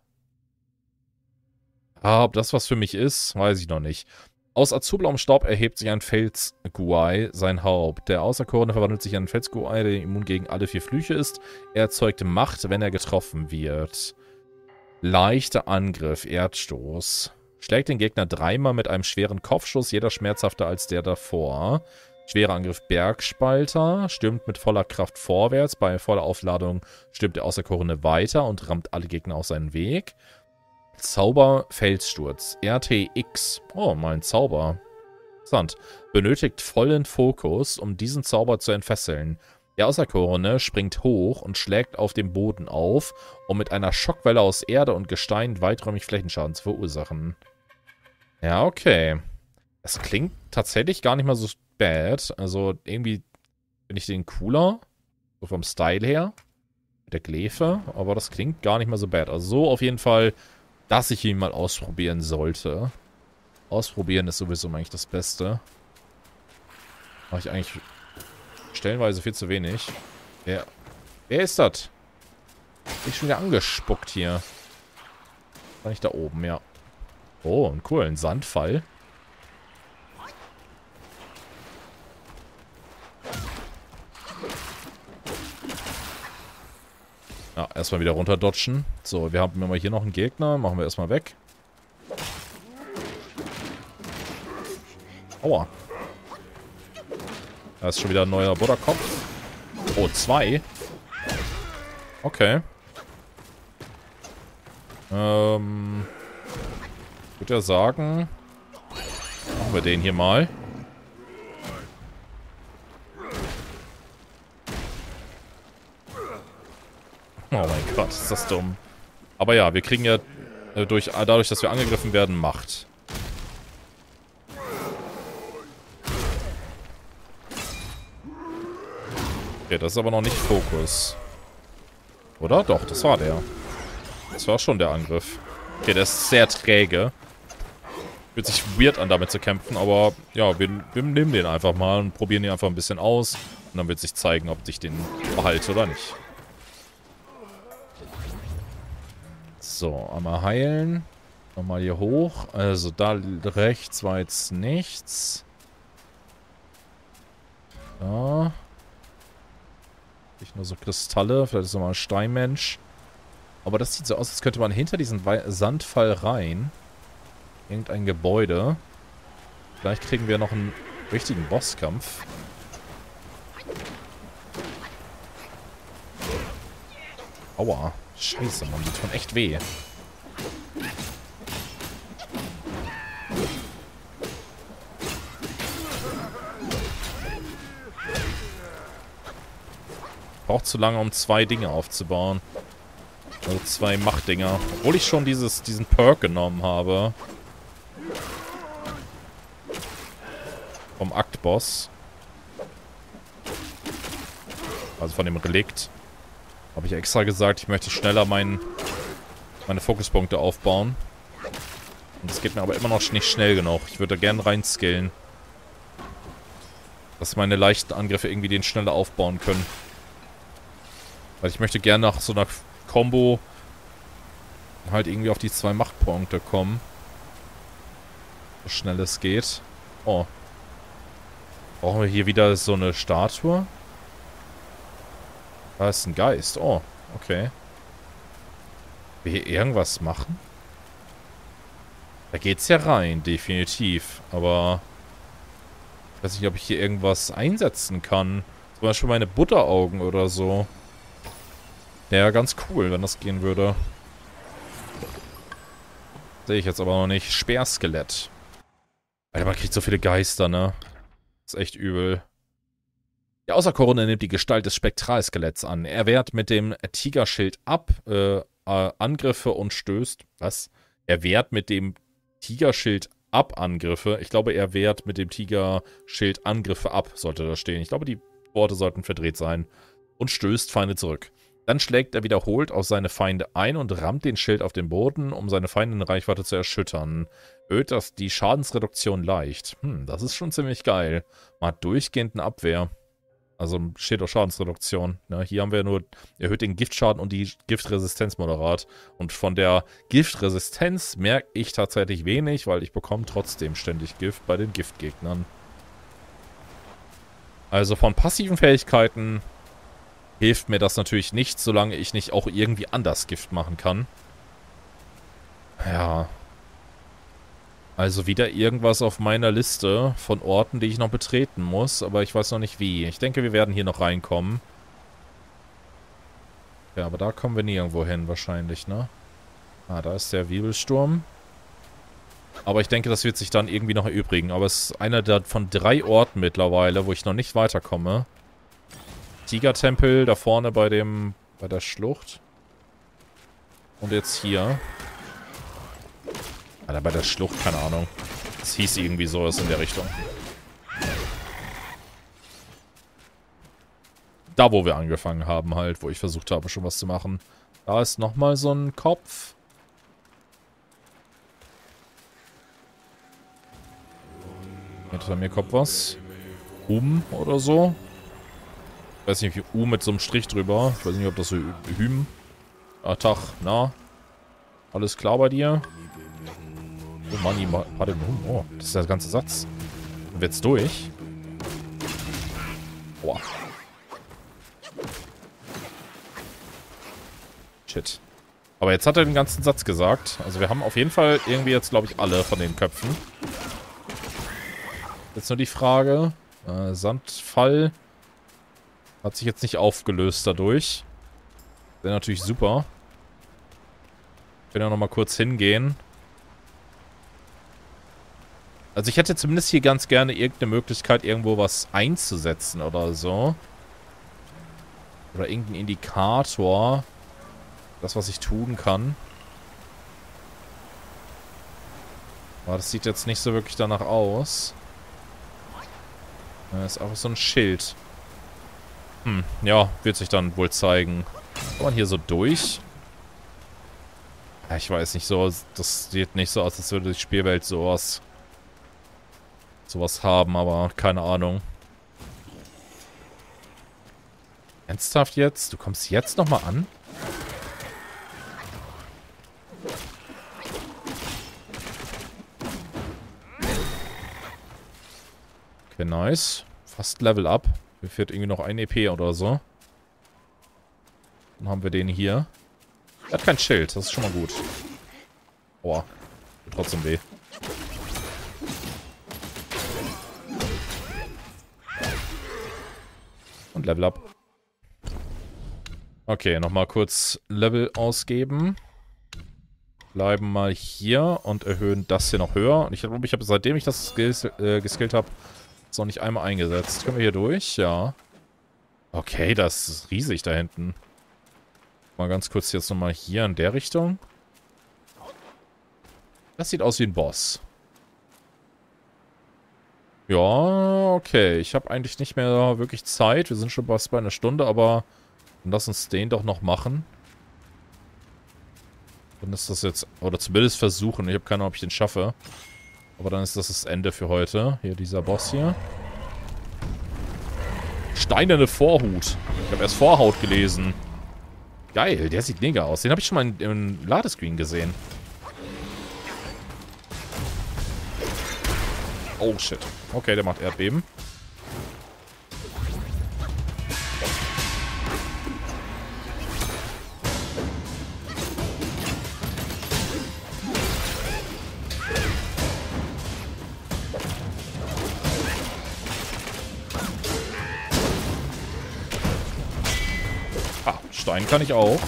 Ah, ob das was für mich ist, weiß ich noch nicht. Aus azurblauem Staub erhebt sich ein Felsguai sein Haupt. Der Auserkorene verwandelt sich in einen Felsguai, der immun gegen alle 4 Flüche ist. Er erzeugt Macht, wenn er getroffen wird. Leichter Angriff, Erdstoß. Schlägt den Gegner 3-mal mit einem schweren Kopfschuss, jeder schmerzhafter als der davor. Schwerer Angriff, Bergspalter. Stürmt mit voller Kraft vorwärts. Bei voller Aufladung stürmt der Auserkorene weiter und rammt alle Gegner aus seinen Weg. Zauber, Felssturz. RTX. Oh, mein Zauber. Interessant. Benötigt vollen Fokus, um diesen Zauber zu entfesseln. Der Auserkorene springt hoch und schlägt auf dem Boden auf, um mit einer Schockwelle aus Erde und Gestein weiträumig Flächenschaden zu verursachen. Ja, okay. Es klingt tatsächlich gar nicht mal so bad. Also irgendwie finde ich den cooler. So vom Style her. Mit der Glefe. Aber das klingt gar nicht mal so bad. Also so auf jeden Fall, dass ich ihn mal ausprobieren sollte. Ausprobieren ist sowieso eigentlich das Beste. Mache ich eigentlich stellenweise viel zu wenig. Wer ist das? Bin ich schon wieder angespuckt hier. War nicht da oben, ja. Oh, cool, ein Sandfall. Ja, erstmal wieder runterdodgen. So, wir haben immer hier noch einen Gegner. Machen wir erstmal weg. Aua. Da ist schon wieder ein neuer Butterkopf. Oh, 2. Okay. Ich würde ja sagen, machen wir den hier mal. Oh mein Gott, ist das dumm. Aber ja, wir kriegen ja dadurch, dass wir angegriffen werden, Macht. Okay, das ist aber noch nicht Fokus. Oder? Doch, das war der. Das war schon der Angriff. Okay, der ist sehr träge. Fühlt sich weird an, damit zu kämpfen, aber ja, wir nehmen den einfach mal und probieren ihn einfach ein bisschen aus. Und dann wird sich zeigen, ob ich den behalte oder nicht. So, einmal heilen. Nochmal hier hoch. Also da rechts war jetzt nichts. Da. Nicht nur so Kristalle. Vielleicht ist nochmal ein Steinmensch. Aber das sieht so aus, als könnte man hinter diesen Sandfall rein. Irgendein Gebäude. Vielleicht kriegen wir noch einen richtigen Bosskampf. Aua. Scheiße, Mann. Die tun echt weh. Braucht zu lange, um 2 Dinge aufzubauen. Also 2 Machtdinger. Obwohl ich schon diesen Perk genommen habe. Vom Aktboss. Also von dem Relikt. Habe ich extra gesagt, ich möchte schneller meine Fokuspunkte aufbauen. Und das geht mir aber immer noch nicht schnell genug. Ich würde da gerne reinskillen. Dass meine leichten Angriffe irgendwie den schneller aufbauen können. Weil ich möchte gerne nach so einer Combo halt irgendwie auf die 2 Machtpunkte kommen. So schnell es geht. Oh. Brauchen wir hier wieder so eine Statue? Da ist ein Geist. Oh, okay. Wir hier irgendwas machen? Da geht's ja rein, definitiv. Aber ich weiß nicht, ob ich hier irgendwas einsetzen kann. Zum Beispiel meine Butteraugen oder so. Wäre ganz cool, wenn das gehen würde. Sehe ich jetzt aber noch nicht. Speerskelett. Alter, man kriegt so viele Geister, ne? Das ist echt übel. Der Außerkorone nimmt die Gestalt des Spektralskeletts an. Er wehrt mit dem Tigerschild ab, Angriffe und stößt. Was? Er wehrt mit dem Tigerschild ab Angriffe. Ich glaube, er wehrt mit dem Tigerschild Angriffe ab, sollte da stehen. Ich glaube, die Worte sollten verdreht sein. Und stößt Feinde zurück. Dann schlägt er wiederholt auf seine Feinde ein und rammt den Schild auf den Boden, um seine Feinde in Reichweite zu erschüttern. Erhöht das die Schadensreduktion leicht. Das ist schon ziemlich geil. Man hat durchgehend eine Abwehr. Also steht auch Schadensreduktion. Ne? Hier haben wir nur erhöht den Giftschaden und die Giftresistenz moderat. Und von der Giftresistenz merke ich tatsächlich wenig, weil ich bekomme trotzdem ständig Gift bei den Giftgegnern. Also von passiven Fähigkeiten hilft mir das natürlich nicht, solange ich nicht auch irgendwie anders Gift machen kann. Ja. Also wieder irgendwas auf meiner Liste von Orten, die ich noch betreten muss, aber ich weiß noch nicht wie. Ich denke, wir werden hier noch reinkommen. Ja, aber da kommen wir nirgendwo hin wahrscheinlich, ne? Ah, da ist der Wirbelsturm. Aber ich denke, das wird sich dann irgendwie noch erübrigen. Aber es ist einer von 3 Orten mittlerweile, wo ich noch nicht weiterkomme. Tigertempel da vorne bei der Schlucht. Und jetzt hier. Alter, bei der Schlucht, keine Ahnung. Es hieß irgendwie sowas in der Richtung. Da, wo wir angefangen haben halt, wo ich versucht habe, schon was zu machen. Da ist nochmal so ein Kopf. Hinter mir kommt was. Oder so. Ich weiß nicht, wie mit so einem Strich drüber. Ich weiß nicht, ob das so Hüm. Ah, Tag, na. Alles klar bei dir? Oh Mann, warte, oh, das ist der ganze Satz. Wird's durch? Boah. Shit. Aber jetzt hat er den ganzen Satz gesagt. Also wir haben auf jeden Fall irgendwie jetzt, glaube ich, alle von den Köpfen. Jetzt nur die Frage. Sandfall hat sich jetzt nicht aufgelöst dadurch. Wäre natürlich super. Ich will ja nochmal kurz hingehen. Also ich hätte zumindest hier ganz gerne irgendeine Möglichkeit, irgendwo was einzusetzen oder so. Oder irgendein Indikator. Das, was ich tun kann. Aber das sieht jetzt nicht so wirklich danach aus. Das ist einfach so ein Schild. Ja, wird sich dann wohl zeigen. Kann man hier so durch? Ja, ich weiß nicht so. Das sieht nicht so aus, als würde die Spielwelt sowas haben, aber keine Ahnung. Ernsthaft jetzt? Du kommst jetzt nochmal an? Okay, nice. Fast Level Up. Mir fehlt irgendwie noch ein EP oder so. Dann haben wir den hier. Er hat kein Schild, das ist schon mal gut. Boah, tut trotzdem weh. Und Level Up. Okay, nochmal kurz Level ausgeben. Bleiben mal hier und erhöhen das hier noch höher. Und ich glaube, ich habe seitdem ich das geskillt habe, ist noch nicht einmal eingesetzt. Können wir hier durch? Ja. Okay, das ist riesig da hinten. Mal ganz kurz jetzt nochmal hier in der Richtung. Das sieht aus wie ein Boss. Ja, okay. Ich habe eigentlich nicht mehr wirklich Zeit. Wir sind schon fast bei einer Stunde, aber lass uns den doch noch machen. Dann ist das jetzt, oder zumindest versuchen. Ich habe keine Ahnung, ob ich den schaffe. Aber dann ist das Ende für heute. Hier dieser Boss hier. Steinerne Vorhut. Ich habe erst Vorhaut gelesen. Geil, der sieht mega aus. Den habe ich schon mal im Ladescreen gesehen. Oh, shit. Okay, der macht Erdbeben. Ah, Stein kann ich auch.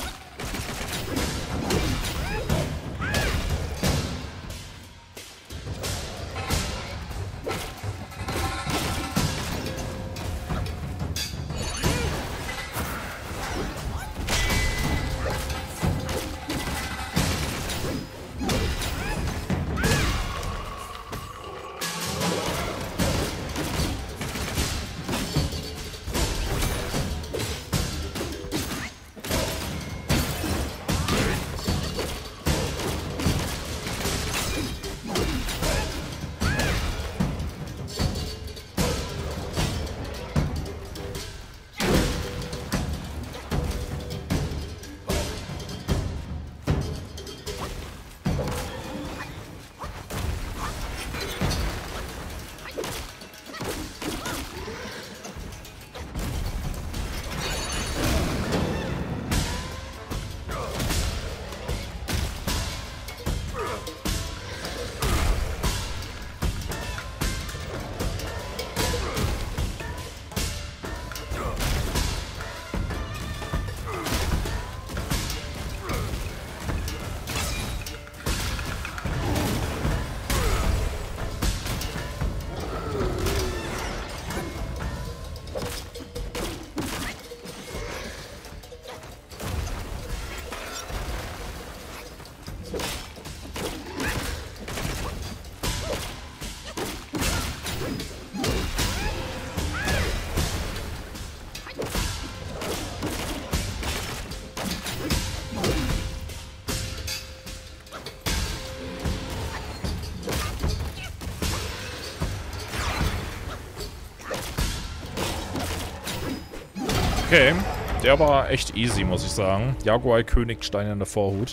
Okay, der war echt easy, muss ich sagen. Jaguar Königstein in der Vorhut.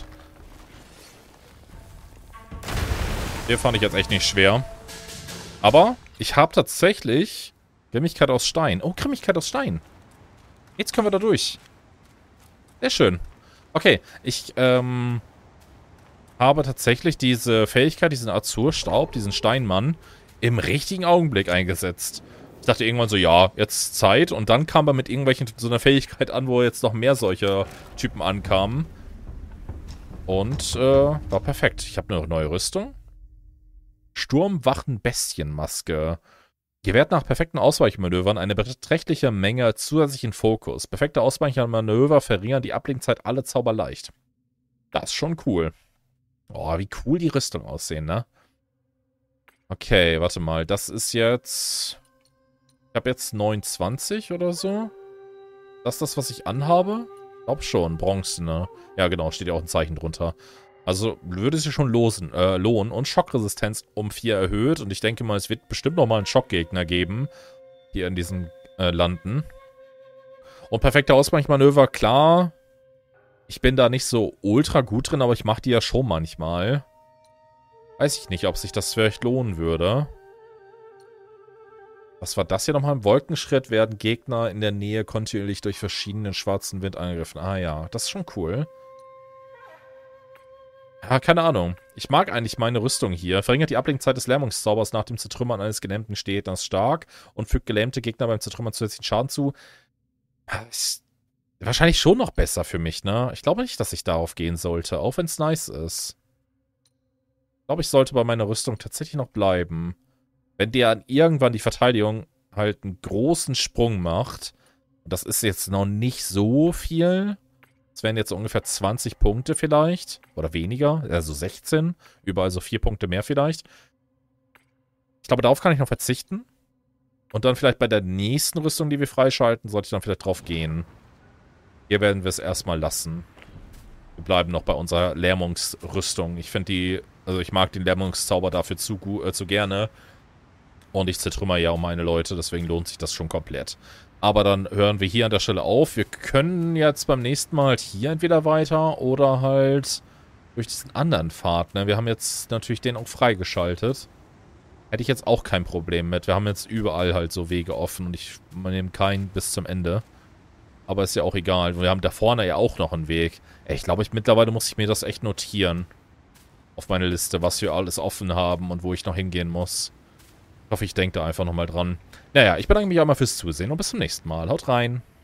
Den fand ich jetzt echt nicht schwer. Aber ich habe tatsächlich Grimmigkeit aus Stein. Oh, Grimmigkeit aus Stein. Jetzt können wir da durch. Sehr schön. Okay, ich habe tatsächlich diese Fähigkeit, diesen Azurstaub, diesen Steinmann, im richtigen Augenblick eingesetzt. Ich dachte irgendwann so, ja, jetzt Zeit. Und dann kam er mit irgendwelchen, so einer Fähigkeit an, wo jetzt noch mehr solcher Typen ankamen. Und war perfekt. Ich habe eine neue Rüstung. Sturmwachen-Bestienmaske. Gewährt nach perfekten Ausweichmanövern eine beträchtliche Menge zusätzlichen Fokus. Perfekte Ausweichmanöver verringern die Ablenkzeit alle Zauber leicht. Das ist schon cool. Oh, wie cool die Rüstung aussehen, ne? Okay, warte mal. Das ist jetzt... Ich habe jetzt 29 oder so. Das ist das, was ich anhabe? Ich glaube schon. Bronze, ne? Ja, genau. Steht ja auch ein Zeichen drunter. Also würde es sich schon lohnen. Und Schockresistenz um 4 erhöht. Und ich denke mal, es wird bestimmt nochmal einen Schockgegner geben. Hier in diesen Landen. Und perfekte Ausweichmanöver, klar. Ich bin da nicht so ultra gut drin, aber ich mache die ja schon manchmal. Weiß ich nicht, ob sich das vielleicht lohnen würde. Was war das hier nochmal? Im Wolkenschritt werden Gegner in der Nähe kontinuierlich durch verschiedenen schwarzen Wind angegriffen. Ah ja, das ist schon cool. Ja, keine Ahnung. Ich mag eigentlich meine Rüstung hier. Verringert die Ablenkzeit des Lähmungszaubers nach dem Zertrümmern eines gelähmten Gegners stark und fügt gelähmte Gegner beim Zertrümmern zusätzlichen Schaden zu. Ist wahrscheinlich schon noch besser für mich, ne? Ich glaube nicht, dass ich darauf gehen sollte, auch wenn es nice ist. Ich glaube, ich sollte bei meiner Rüstung tatsächlich noch bleiben. Wenn der irgendwann die Verteidigung halt einen großen Sprung macht, das ist jetzt noch nicht so viel. Das wären jetzt ungefähr 20 Punkte vielleicht. Oder weniger, also 16. Überall so 4 Punkte mehr vielleicht. Ich glaube, darauf kann ich noch verzichten. Und dann vielleicht bei der nächsten Rüstung, die wir freischalten, sollte ich dann vielleicht drauf gehen. Hier werden wir es erstmal lassen. Wir bleiben noch bei unserer Lähmungsrüstung. Ich finde die, also ich mag den Lähmungszauber dafür zu gerne. Und ich zertrümmer ja auch meine Leute, deswegen lohnt sich das schon komplett. Aber dann hören wir hier an der Stelle auf. Wir können jetzt beim nächsten Mal halt hier entweder weiter oder halt durch diesen anderen Pfad. Ne? Wir haben jetzt natürlich den auch freigeschaltet. Hätte ich jetzt auch kein Problem mit. Wir haben jetzt überall halt so Wege offen und ich nehme keinen bis zum Ende. Aber ist ja auch egal. Wir haben da vorne ja auch noch einen Weg. Ey, ich glaube, mittlerweile muss ich mir das echt notieren. Auf meine Liste, was wir alles offen haben und wo ich noch hingehen muss. Ich hoffe, ich denke da einfach nochmal dran. Naja, ich bedanke mich einmal fürs Zusehen und bis zum nächsten Mal. Haut rein!